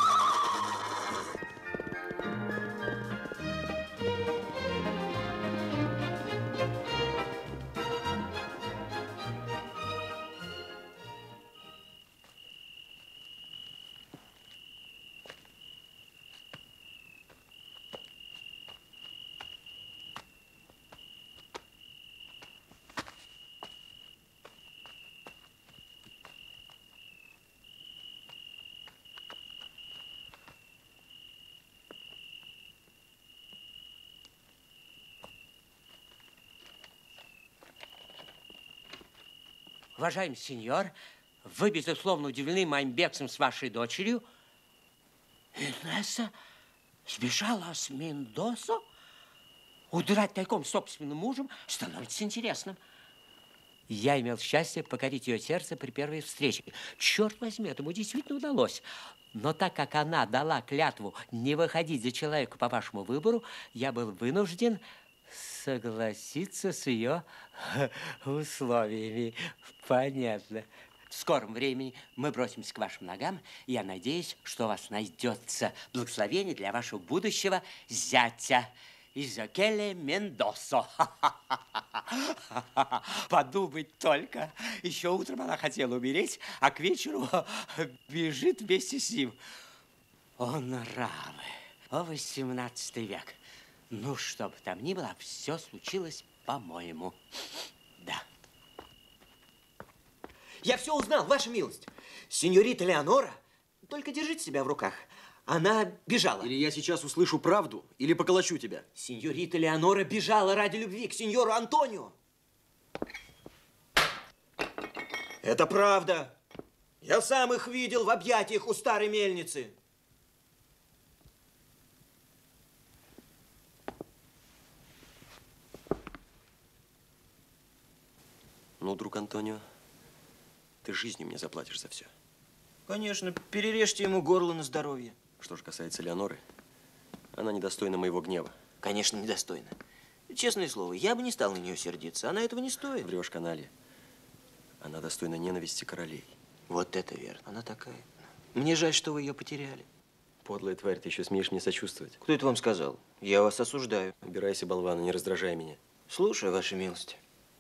Уважаемый сеньор, вы, безусловно, удивлены моим бегством с вашей дочерью. Инесса сбежала с Мендосо? Удрать тайком с собственным мужем становится интересным. Я имел счастье покорить ее сердце при первой встрече. Черт возьми, этому действительно удалось. Но так как она дала клятву не выходить за человека по вашему выбору, я был вынужден согласиться с ее условиями. Понятно. В скором времени мы бросимся к вашим ногам, и я надеюсь, что у вас найдется благословение для вашего будущего зятя Изакеля Мендосо. Подумать только. Еще утром она хотела умереть, а к вечеру бежит вместе с ним. О, нравы! О, восемнадцатый век! Ну, что бы там ни было, все случилось по-моему. Да. Я все узнал, ваша милость. Сеньорита Леонора, только держите себя в руках. Она бежала. Или я сейчас услышу правду, или поколочу тебя. Сеньорита Леонора бежала ради любви к сеньору Антонио. Это правда. Я сам их видел в объятиях у старой мельницы. Ну, друг Антонио, ты жизнью мне заплатишь за все. Конечно, перережьте ему горло на здоровье. Что же касается Леоноры, она недостойна моего гнева. Конечно, недостойна. Честное слово, я бы не стал на нее сердиться. Она этого не стоит. Врешь, каналья. Она достойна ненависти королей. Вот это верно. Она такая. Мне жаль, что вы ее потеряли. Подлая тварь, ты еще смеешь мне сочувствовать. Кто это вам сказал? Я вас осуждаю. Убирайся, болван, не раздражай меня. Слушаю, ваша милость.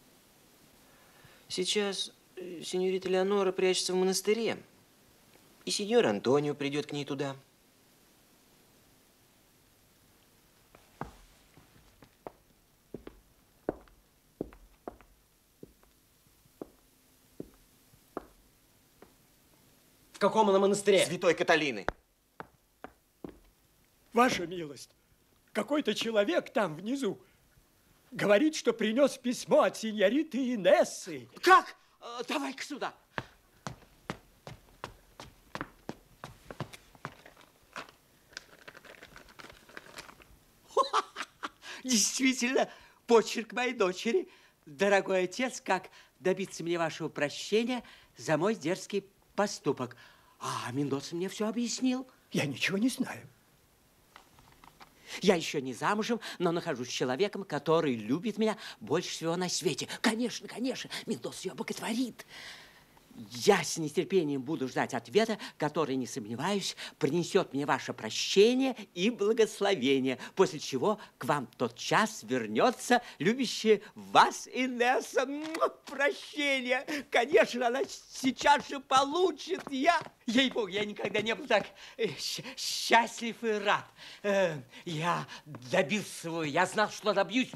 Сейчас сеньорита Леонора прячется в монастыре, и сеньор Антонио придет к ней туда. В каком она монастыре? Святой Каталины. Ваша милость, какой-то человек там внизу говорит, что принес письмо от сеньориты Инессы. Как? Давай-ка сюда. Действительно, почерк моей дочери. Дорогой отец, как добиться мне вашего прощения за мой дерзкий поступок? А Мендоса мне все объяснил. Я ничего не знаю. Я еще не замужем, но нахожусь с человеком, который любит меня больше всего на свете. Конечно, конечно, Мендоса ее боготворит. Я с нетерпением буду ждать ответа, который, не сомневаюсь, принесет мне ваше прощение и благословение, после чего к вам тотчас вернется любящая вас Инесса. Прощение, конечно, она сейчас же получит. Я, ей-богу, я никогда не был так э, счастлив и рад. Э, я добился своего, я знал, что добьюсь.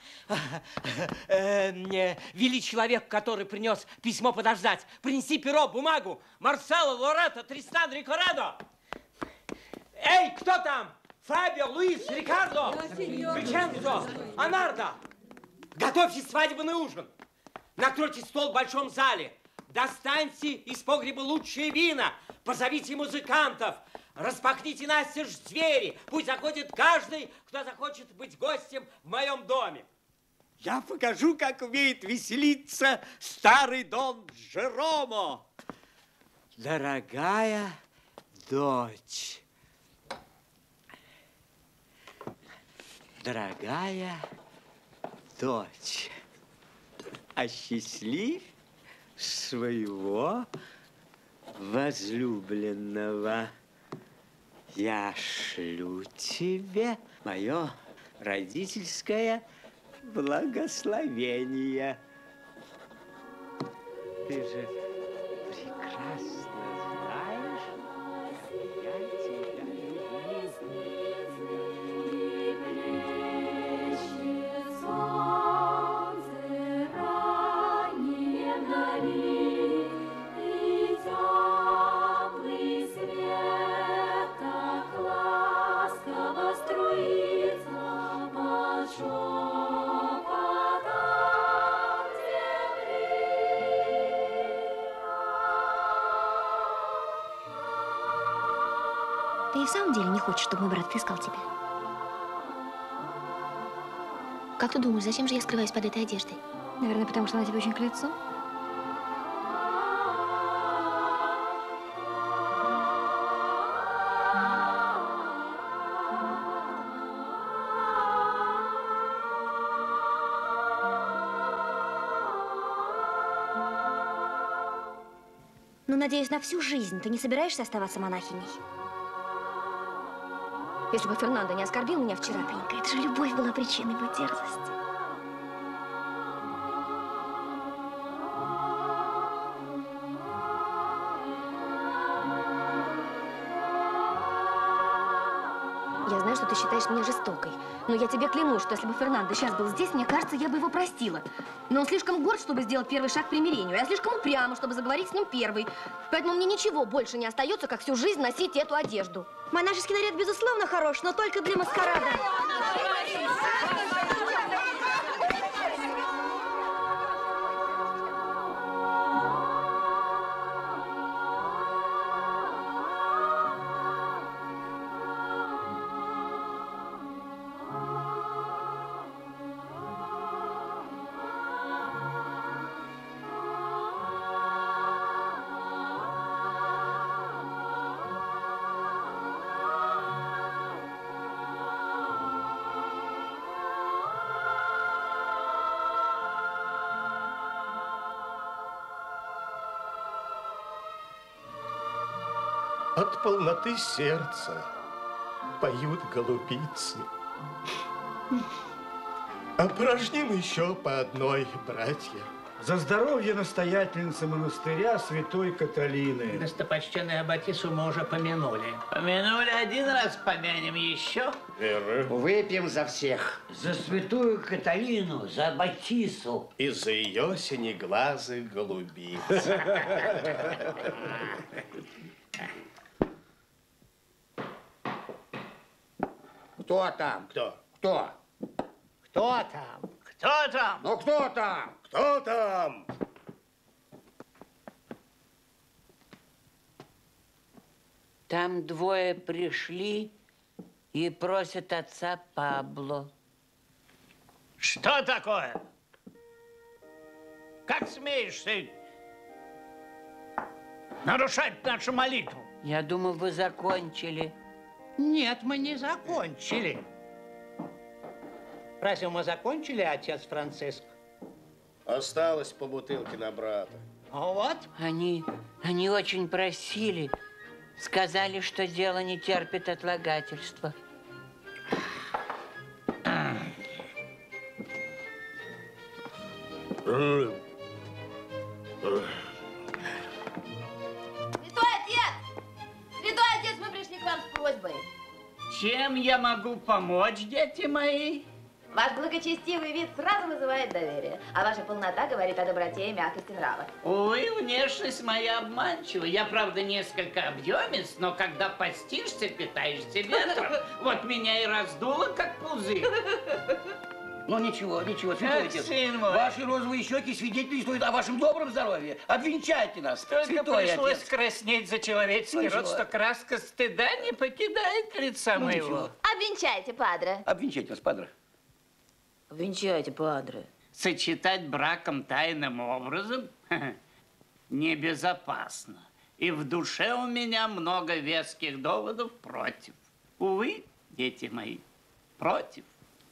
Э, э, вели человек, который принес письмо, подождать. Принеси перо, бумагу. Марсело, Лоретто, Тристан, Рикоредо. Эй, кто там? Фабио, Луис, Рикардо, Виченцо, Анарда. Готовьте свадебный ужин. Накройте стол в большом зале. Достаньте из погреба лучшие вина. Позовите музыкантов. Распахните настежь двери. Пусть заходит каждый, кто захочет быть гостем в моем доме. Я покажу, как умеет веселиться старый Дон Джеромо. Дорогая дочь, дорогая дочь, осчастливь своего возлюбленного. Я шлю тебе мое родительское благословение. Ты же прекрасно знаешь, как я тебя Ты и в самом деле не хочешь, чтобы мой брат отыскал тебя? Как ты думаешь, зачем же я скрываюсь под этой одеждой? Наверное, потому что она тебе очень к лицу. Ну, надеюсь, на всю жизнь ты не собираешься оставаться монахиней? Если бы Фернандо не оскорбил меня вчера, Пенька, это же любовь была причиной его дерзости. Я знаю, что ты считаешь меня жестокой, но я тебе клянусь, что если бы Фернандо сейчас был здесь, мне кажется, я бы его простила. Но он слишком горд, чтобы сделать первый шаг к примирению. Я слишком упряма, чтобы заговорить с ним первой. Поэтому мне ничего больше не остается, как всю жизнь носить эту одежду. Монашеский наряд, безусловно, хорош, но только для маскарада. от полноты сердца поют голубицы. Опорожним еще по одной, братья. За здоровье настоятельницы монастыря святой Каталины. Достопочтенную аббатису мы уже помянули. Помянули один раз, помянем еще. Верно. Выпьем за всех. За святую Каталину, за аббатису. И за ее синеглазых голубиц. Кто там? Кто? Кто? Кто там? Кто там? Ну, кто там? Кто там? Там двое пришли и просят отца Пабло. Что такое? Как смеешь ты нарушать нашу молитву? Я думал, вы закончили. Нет, мы не закончили. Разве мы закончили, отец Франциск? Осталось по бутылке на брата. Вот. Они, они очень просили. Сказали, что дело не терпит отлагательства. Святой отец! Святой отец, мы пришли к вам с просьбой. Чем я могу помочь, дети мои? Ваш благочестивый вид сразу вызывает доверие, а ваша полнота говорит о доброте и мягкости нрава. Увы, внешность моя обманчива. Я, правда, несколько объемист, но когда постишься, питаешься ветром. Вот меня и раздуло, как пузырь. Ну ничего, ничего, святой отец. Ваши розовые щеки свидетельствуют о вашем добром здоровье. Обвенчайте нас, Только святой пришлось отец. краснеть за человеческий Ну, род, ничего. что краска стыда не покидает лица Ну, моего. ничего. Обвенчайте, падре. Обвенчайте нас, падре. Венчайте, падре. Сочетать браком тайным образом небезопасно. И в душе у меня много веских доводов против. Увы, дети мои, против.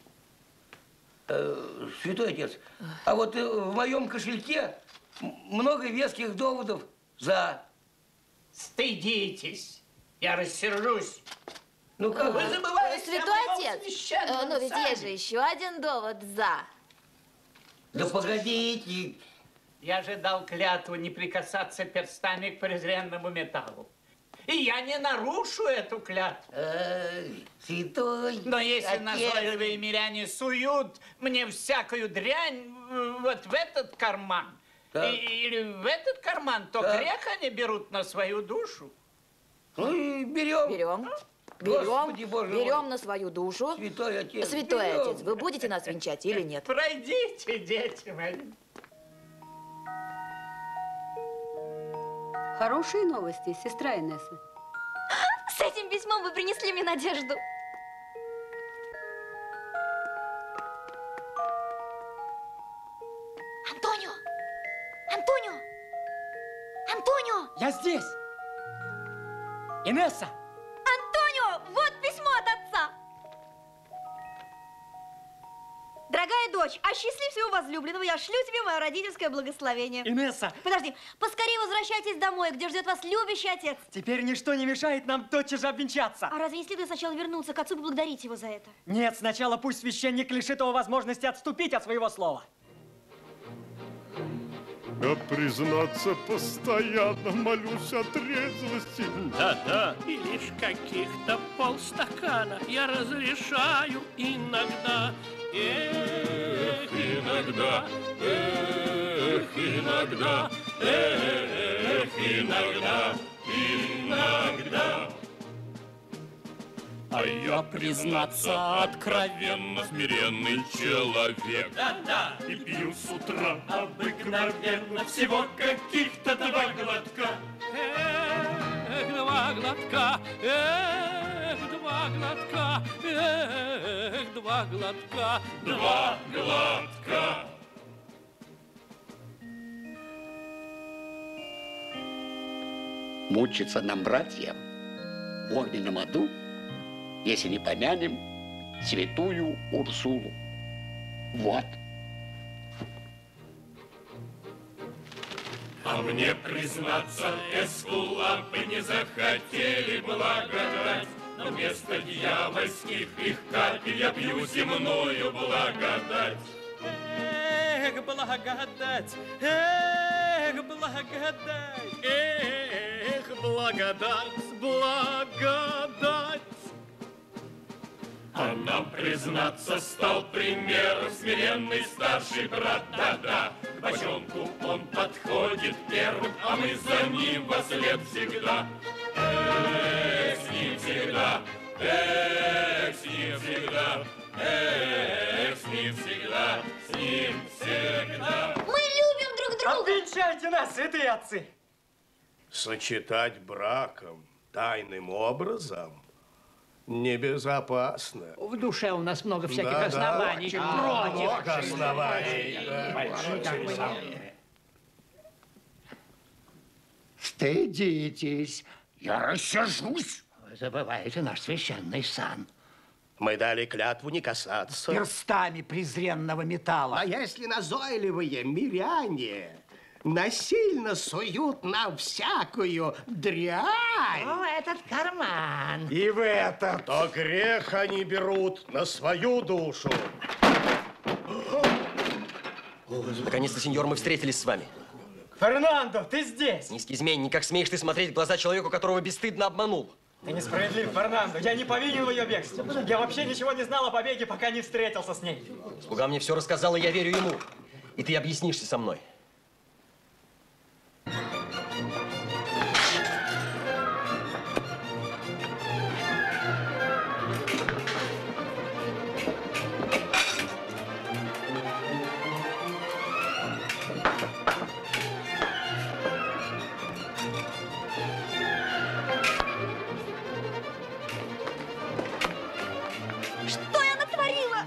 Э, святой отец, а вот э, в моем кошельке м- много веских доводов за. Стыдитесь, я рассержусь. Ну как вы же? забываете? Святой отец, э, ну ведь есть же еще один довод за. Да погодите. Я же дал клятву не прикасаться перстами к презренному металлу. И я не нарушу эту клятву. Эй, святой Но если отец. назойливые миряне суют мне всякую дрянь э, вот в этот карман, Так. и- или в этот карман, то Так. грех они берут на свою душу. Ну и берем. Берем. Господи, Берем, Боже берем мой. на свою душу. Святой отец. Святой берем. отец, вы будете нас венчать или нет? Пройдите, дети мои. Хорошие новости, сестра Инесса. С этим письмом вы принесли мне надежду. Антонио! Антонио! Антонио! Я здесь! Инесса! Антонио! Вот письмо от отца! Дорогая дочь, осчастливь своего возлюбленного, я шлю тебе мое родительское благословение. Инесса! Подожди, поскорее возвращайтесь домой, где ждет вас любящий отец. Теперь ничто не мешает нам тотчас же обвенчаться. А разве не следует сначала вернуться к отцу и поблагодарить его за это? Нет, сначала пусть священник лишит его возможности отступить от своего слова. А признаться, постоянно молюсь о трезвости. Да-да, и лишь каких-то полстакана я разрешаю иногда. Эх, иногда, эх, иногда, эх, иногда, иногда. А я, признаться, откровенно смиренный человек. Да-да, И пью с утра обыкновенно всего каких-то два глотка. Эх, два глотка, эх, два глотка, эх, два глотка, два глотка. Мучиться нам, братья, в огненном аду, если не помянем святую Урсулу. Вот. А мне, признаться, эскулапы не захотели благодать. Но вместо дьявольских их капель я пью земную благодать. Эх, благодать, эх, благодать, эх, благодать, благодать. А нам, признаться, стал примером смиренный старший брат. Да-да, к бочонку он подходит первым, а мы за ним вослед всегда. Эх, с ним всегда, эх, с ним всегда, эх, с ним всегда, с ним всегда. Мы любим друг друга. Обвенчайте нас, святые отцы. Сочетать браком тайным образом небезопасно. В душе у нас много всяких Да, да, оснований очень против. много оснований. Да. Стыдитесь, я рассержусь. Вы забываете наш священный сан. Мы дали клятву не касаться. Перстами презренного металла. А если назойливые миряне насильно суют нам всякую дрянь? О, этот карман. И в это то грех они берут на свою душу. Наконец-то, сеньор, мы встретились с вами. Фернандо, ты здесь! Низкий изменник, как смеешь ты смотреть в глаза человеку, которого бесстыдно обманул? Ты несправедлив, Фернандо. Я не повинен в ее бегстве. Я вообще ничего не знал о побеге, пока не встретился с ней. Слуга мне все рассказал, и я верю ему. И ты объяснишься со мной. Что я натворила?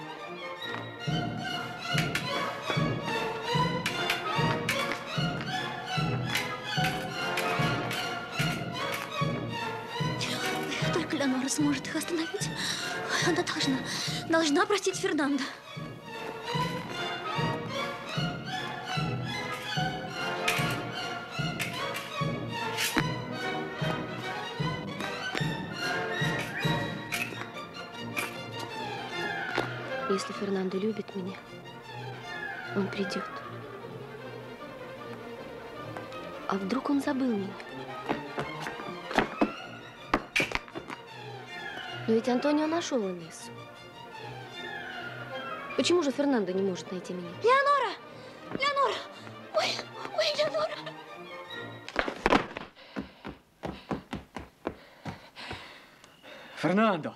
Только Леонора сможет их остановить. Она должна, должна простить Фернандо. Если Фернандо любит меня, он придет. А вдруг он забыл меня? Но ведь Антонио нашел Инессу. Почему же Фернандо не может найти меня? Леонора! Леонора! Ой, ой, Леонора! Фернандо!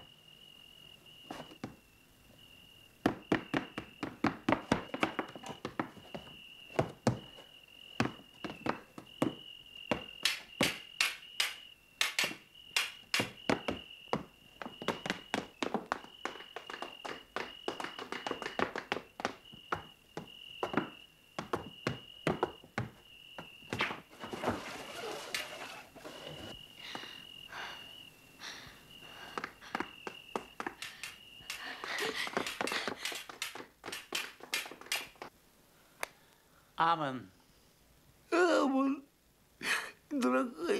Амон. Амон, дорогая.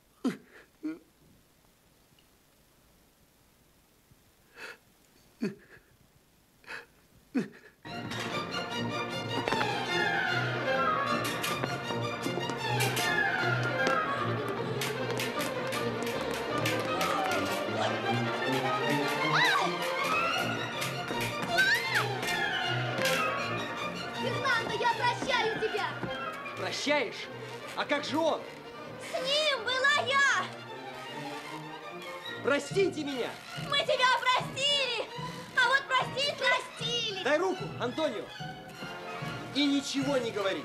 Фернандо, я прощаю тебя! Прощаешь? А как же он? С ним была я! Простите меня! Мы тебя простили! А вот простить простили! Дай руку, Антонио! И ничего не говори!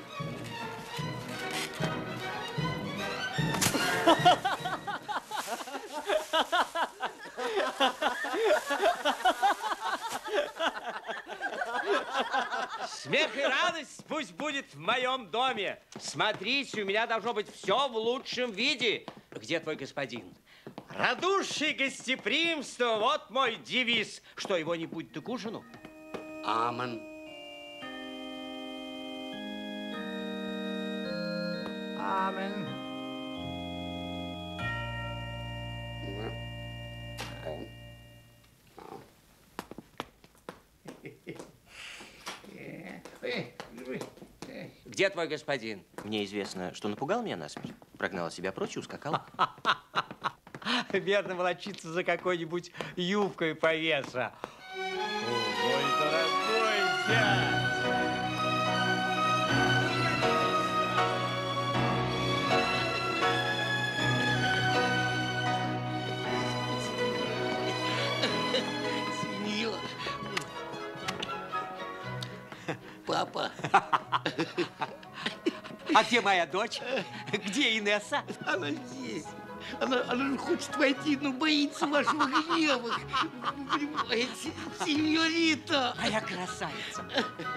Смех и радость пусть будет в моем доме. Смотрите, у меня должно быть все в лучшем виде. Где твой господин? Радушие и гостеприимство, вот мой девиз. Что, его не будет к ужину? Амон. Amen. Где твой господин? Мне известно, что напугал меня насмерть. Прогнал себя прочь и ускакал. Верно, волочиться за какой-нибудь юбкой повеса. О, мой дорогой зять! Сеньор. Папа. А где моя дочь? Где Инесса? Она здесь. Она, она же хочет войти, но боится вашего гнева. Вы понимаете, сеньорита. Моя красавица.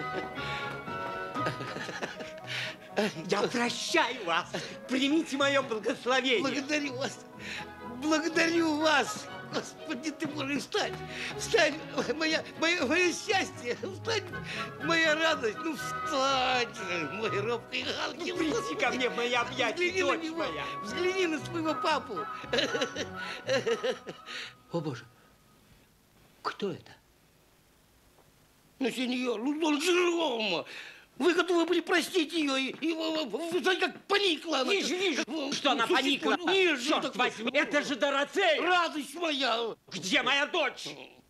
Я прощаю вас. Примите мое благословение. Благодарю вас. Благодарю вас. Господи ты Боже, встань, встань, моя, моя, мое счастье, встань, моя радость, ну встань же, мой робкий ангел. Приди ко мне в мои объятия, взгляни дочь на него, моя. Взгляни на своего папу. О, Боже, кто это? Ну, сеньор, ну, Дон Жерома. Вы готовы были простить ее, и, и вы знаете, как поникла она. Вижу, вижу, Ну, что она существо поникла. нежное Черт такое. возьми, это же Дороцея. Радость моя. Где моя дочь?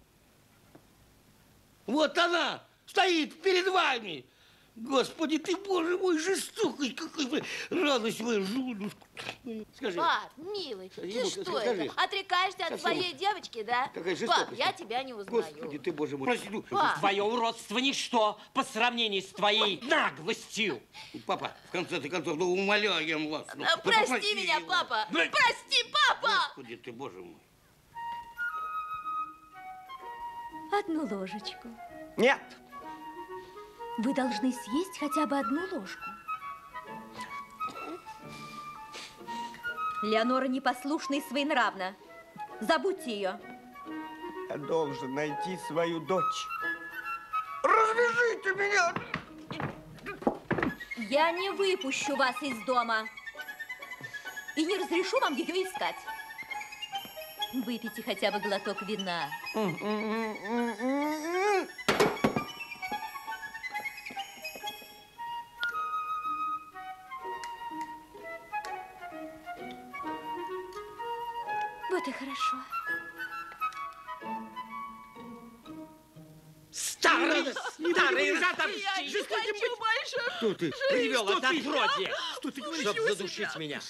Вот она стоит перед вами. Господи ты, Боже мой, жестокий, какой вы, радость моя, желудушку. Скажи. Пап, милый, ты Ему что скажи. это? Отрекаешься от Совсем своей девочки, да? Какая Пап, жестокость. я тебя не узнаю. Господи ты, Боже мой. Прости, ну, Пап. Твое уродство ничто по сравнению с твоей наглостью. Папа, в конце концов, ну умоляем вас. Ну, А, ну, Прости попроси меня, его. папа! Да. Прости, папа! Господи ты, Боже мой. Одну ложечку. Нет. Вы должны съесть хотя бы одну ложку. Леонора непослушна и своенравна. Забудьте ее. Я должен найти свою дочь. Развяжите меня! Я не выпущу вас из дома. И не разрешу вам ее искать. Выпейте хотя бы глоток вина. Вот и хорошо. Старый, старый ржатовщик! Я не хочу больше Что ты привел от отродья? Что ты говоришь? Чтоб задушить меня.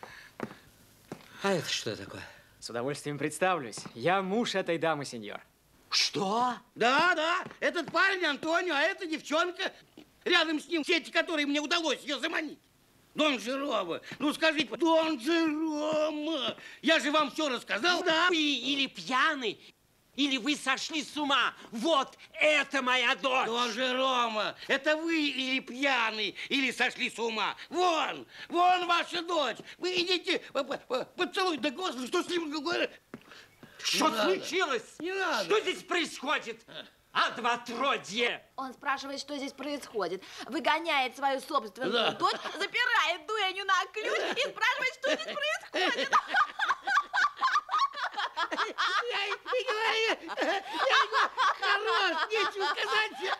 А это что такое? С удовольствием представлюсь. Я муж этой дамы, сеньор. Что? Да, да, этот парень Антонио, а эта девчонка, рядом с ним сети, которые мне удалось ее заманить. Дон Жерома, ну скажите, Дон Жерома, я же вам все рассказал, да? Вы или пьяный, или вы сошли с ума. Вот это моя дочь. Дон Жерома, это вы или пьяный, или сошли с ума. Вон, вон ваша дочь. Вы идите, поцелуй, да господи, что с ним говорят? Что случилось? Не надо. Что здесь происходит? Адвотродье! Он спрашивает, что здесь происходит. Выгоняет свою собственную Да. дочь, запирает дуэню на ключ и спрашивает, что здесь происходит. Я не говорю, я не говорю, хорош, нечего сказать.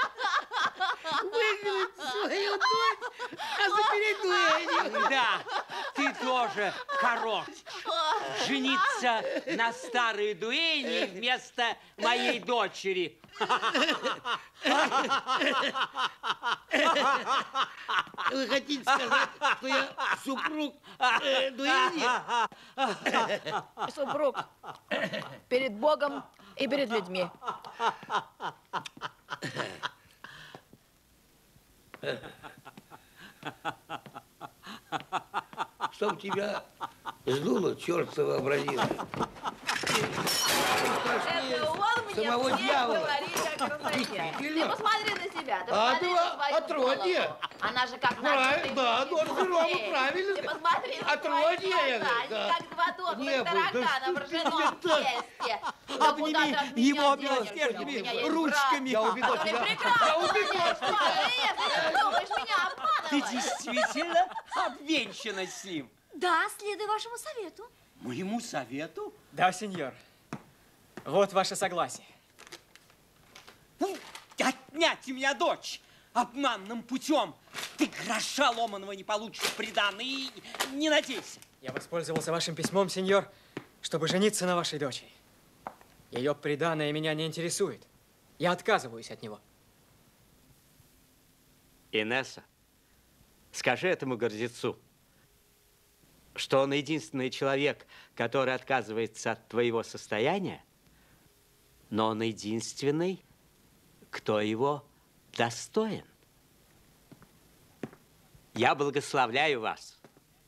Выгнать свою дочь, а запереть дуэнью. Да, ты тоже хорош. Жениться на старой дуэни вместо моей дочери. Вы хотите сказать, что я супруг э, дуэни? Супруг. Перед Богом и перед людьми. Чтоб тебя сдуло, чертова образина. Это он мне самого смеет дьявола. говорить о красоте. Действительно. Ты посмотри на себя, ты А посмотри два на свою отродье. голову. Она же как Правильно, надутый да, птичий Дон Жерома, хвост. правильно. Ты посмотри на Отродье, свои я глаза, говорю, да. они как два дохлых Небо, да таракана в что ты ржаном меня так? тесте. Да Обними куда ты от меня его денешься? белоснежными У меня есть ручками. брат, Я убегу от который тебя. прекрасно Я убегу умеет от тебя. смотреть. Ты думаешь меня обманывать? Ты действительно обвенчана с ним? Да, следуй вашему совету. Моему совету? Да, сеньор. Вот ваше согласие. Ну, отнять у меня дочь обманным путем. Ты гроша ломаного не получишь приданое и не надейся. Я воспользовался вашим письмом, сеньор, чтобы жениться на вашей дочери. Ее приданое меня не интересует. Я отказываюсь от него. Инесса, скажи этому гордецу, что он единственный человек, который отказывается от твоего состояния, но он единственный, кто его достоин. Я благословляю вас.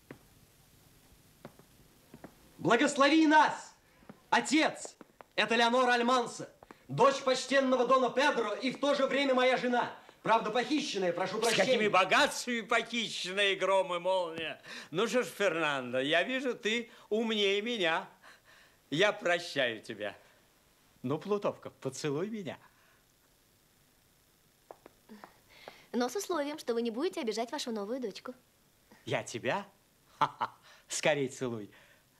Благослови нас, отец! Это Леонора Альманса, дочь почтенного Дона Педро и в то же время моя жена. Правда, похищенная, прошу прощения. С какими богатствами похищенные гром и молния. Ну что ж, Фернандо, я вижу, ты умнее меня. Я прощаю тебя. Ну, Плутовка, поцелуй меня. Но с условием, что вы не будете обижать вашу новую дочку. Я тебя? Ха-ха. Скорей целуй.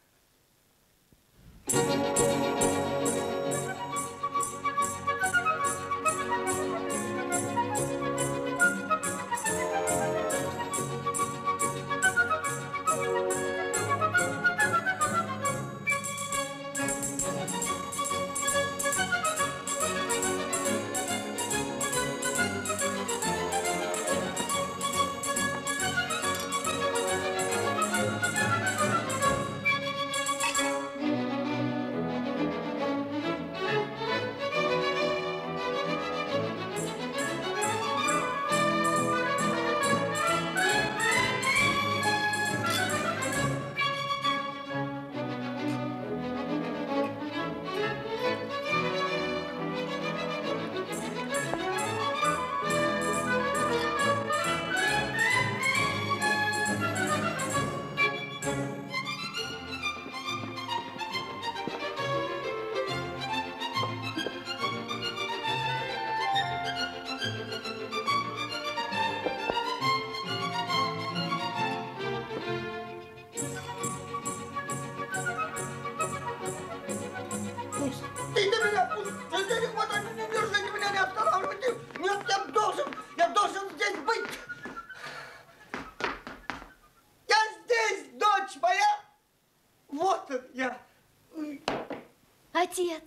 Отец!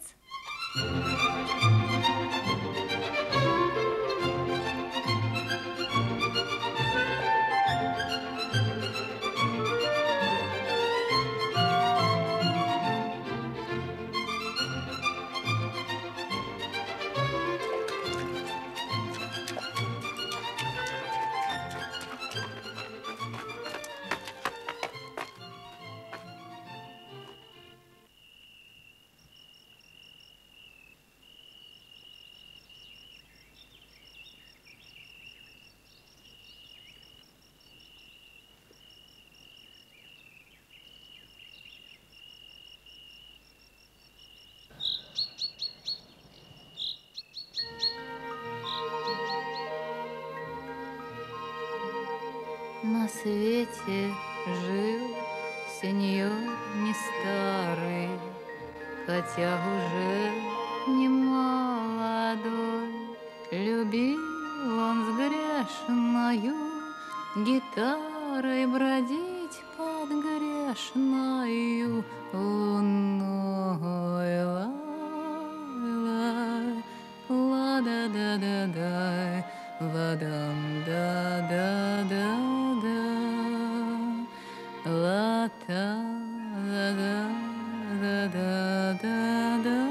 На свете жил сеньор не старый, хотя уже не молодой. Любил он с грешною гитарой бродить под грешною луной. Ла-ла, ла-да-да-да-да, ла-дам-да-да-да. Ла-та-да-да-да-да-да,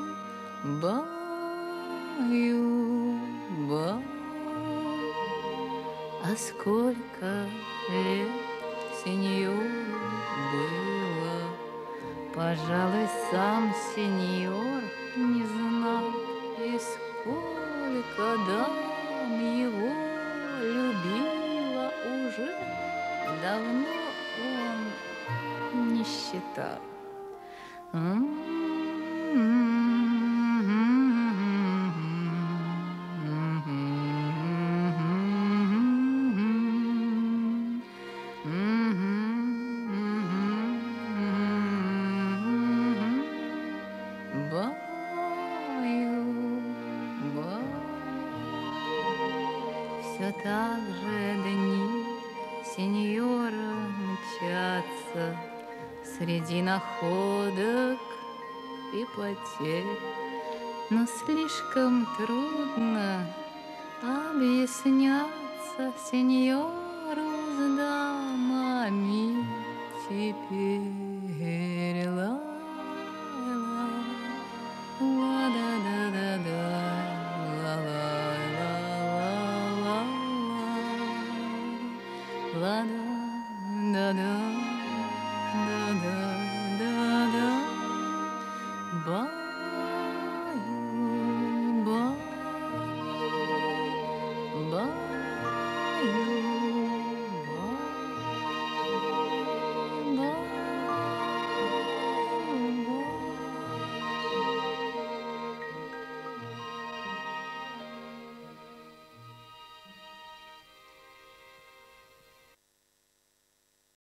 баю-ба. А сколько лет сеньору было, пожалуй, сам сеньор не знал, и сколько дам его любила уже давно. Он не считал. сеньора мчатся среди находок и потерь. Но слишком трудно объясняться сеньору с дамами теперь. Ла, ла, ла, да, да, да, да, ла, ла, ла, ла, ла, ла, да, да, да, да, да, да, да, ба.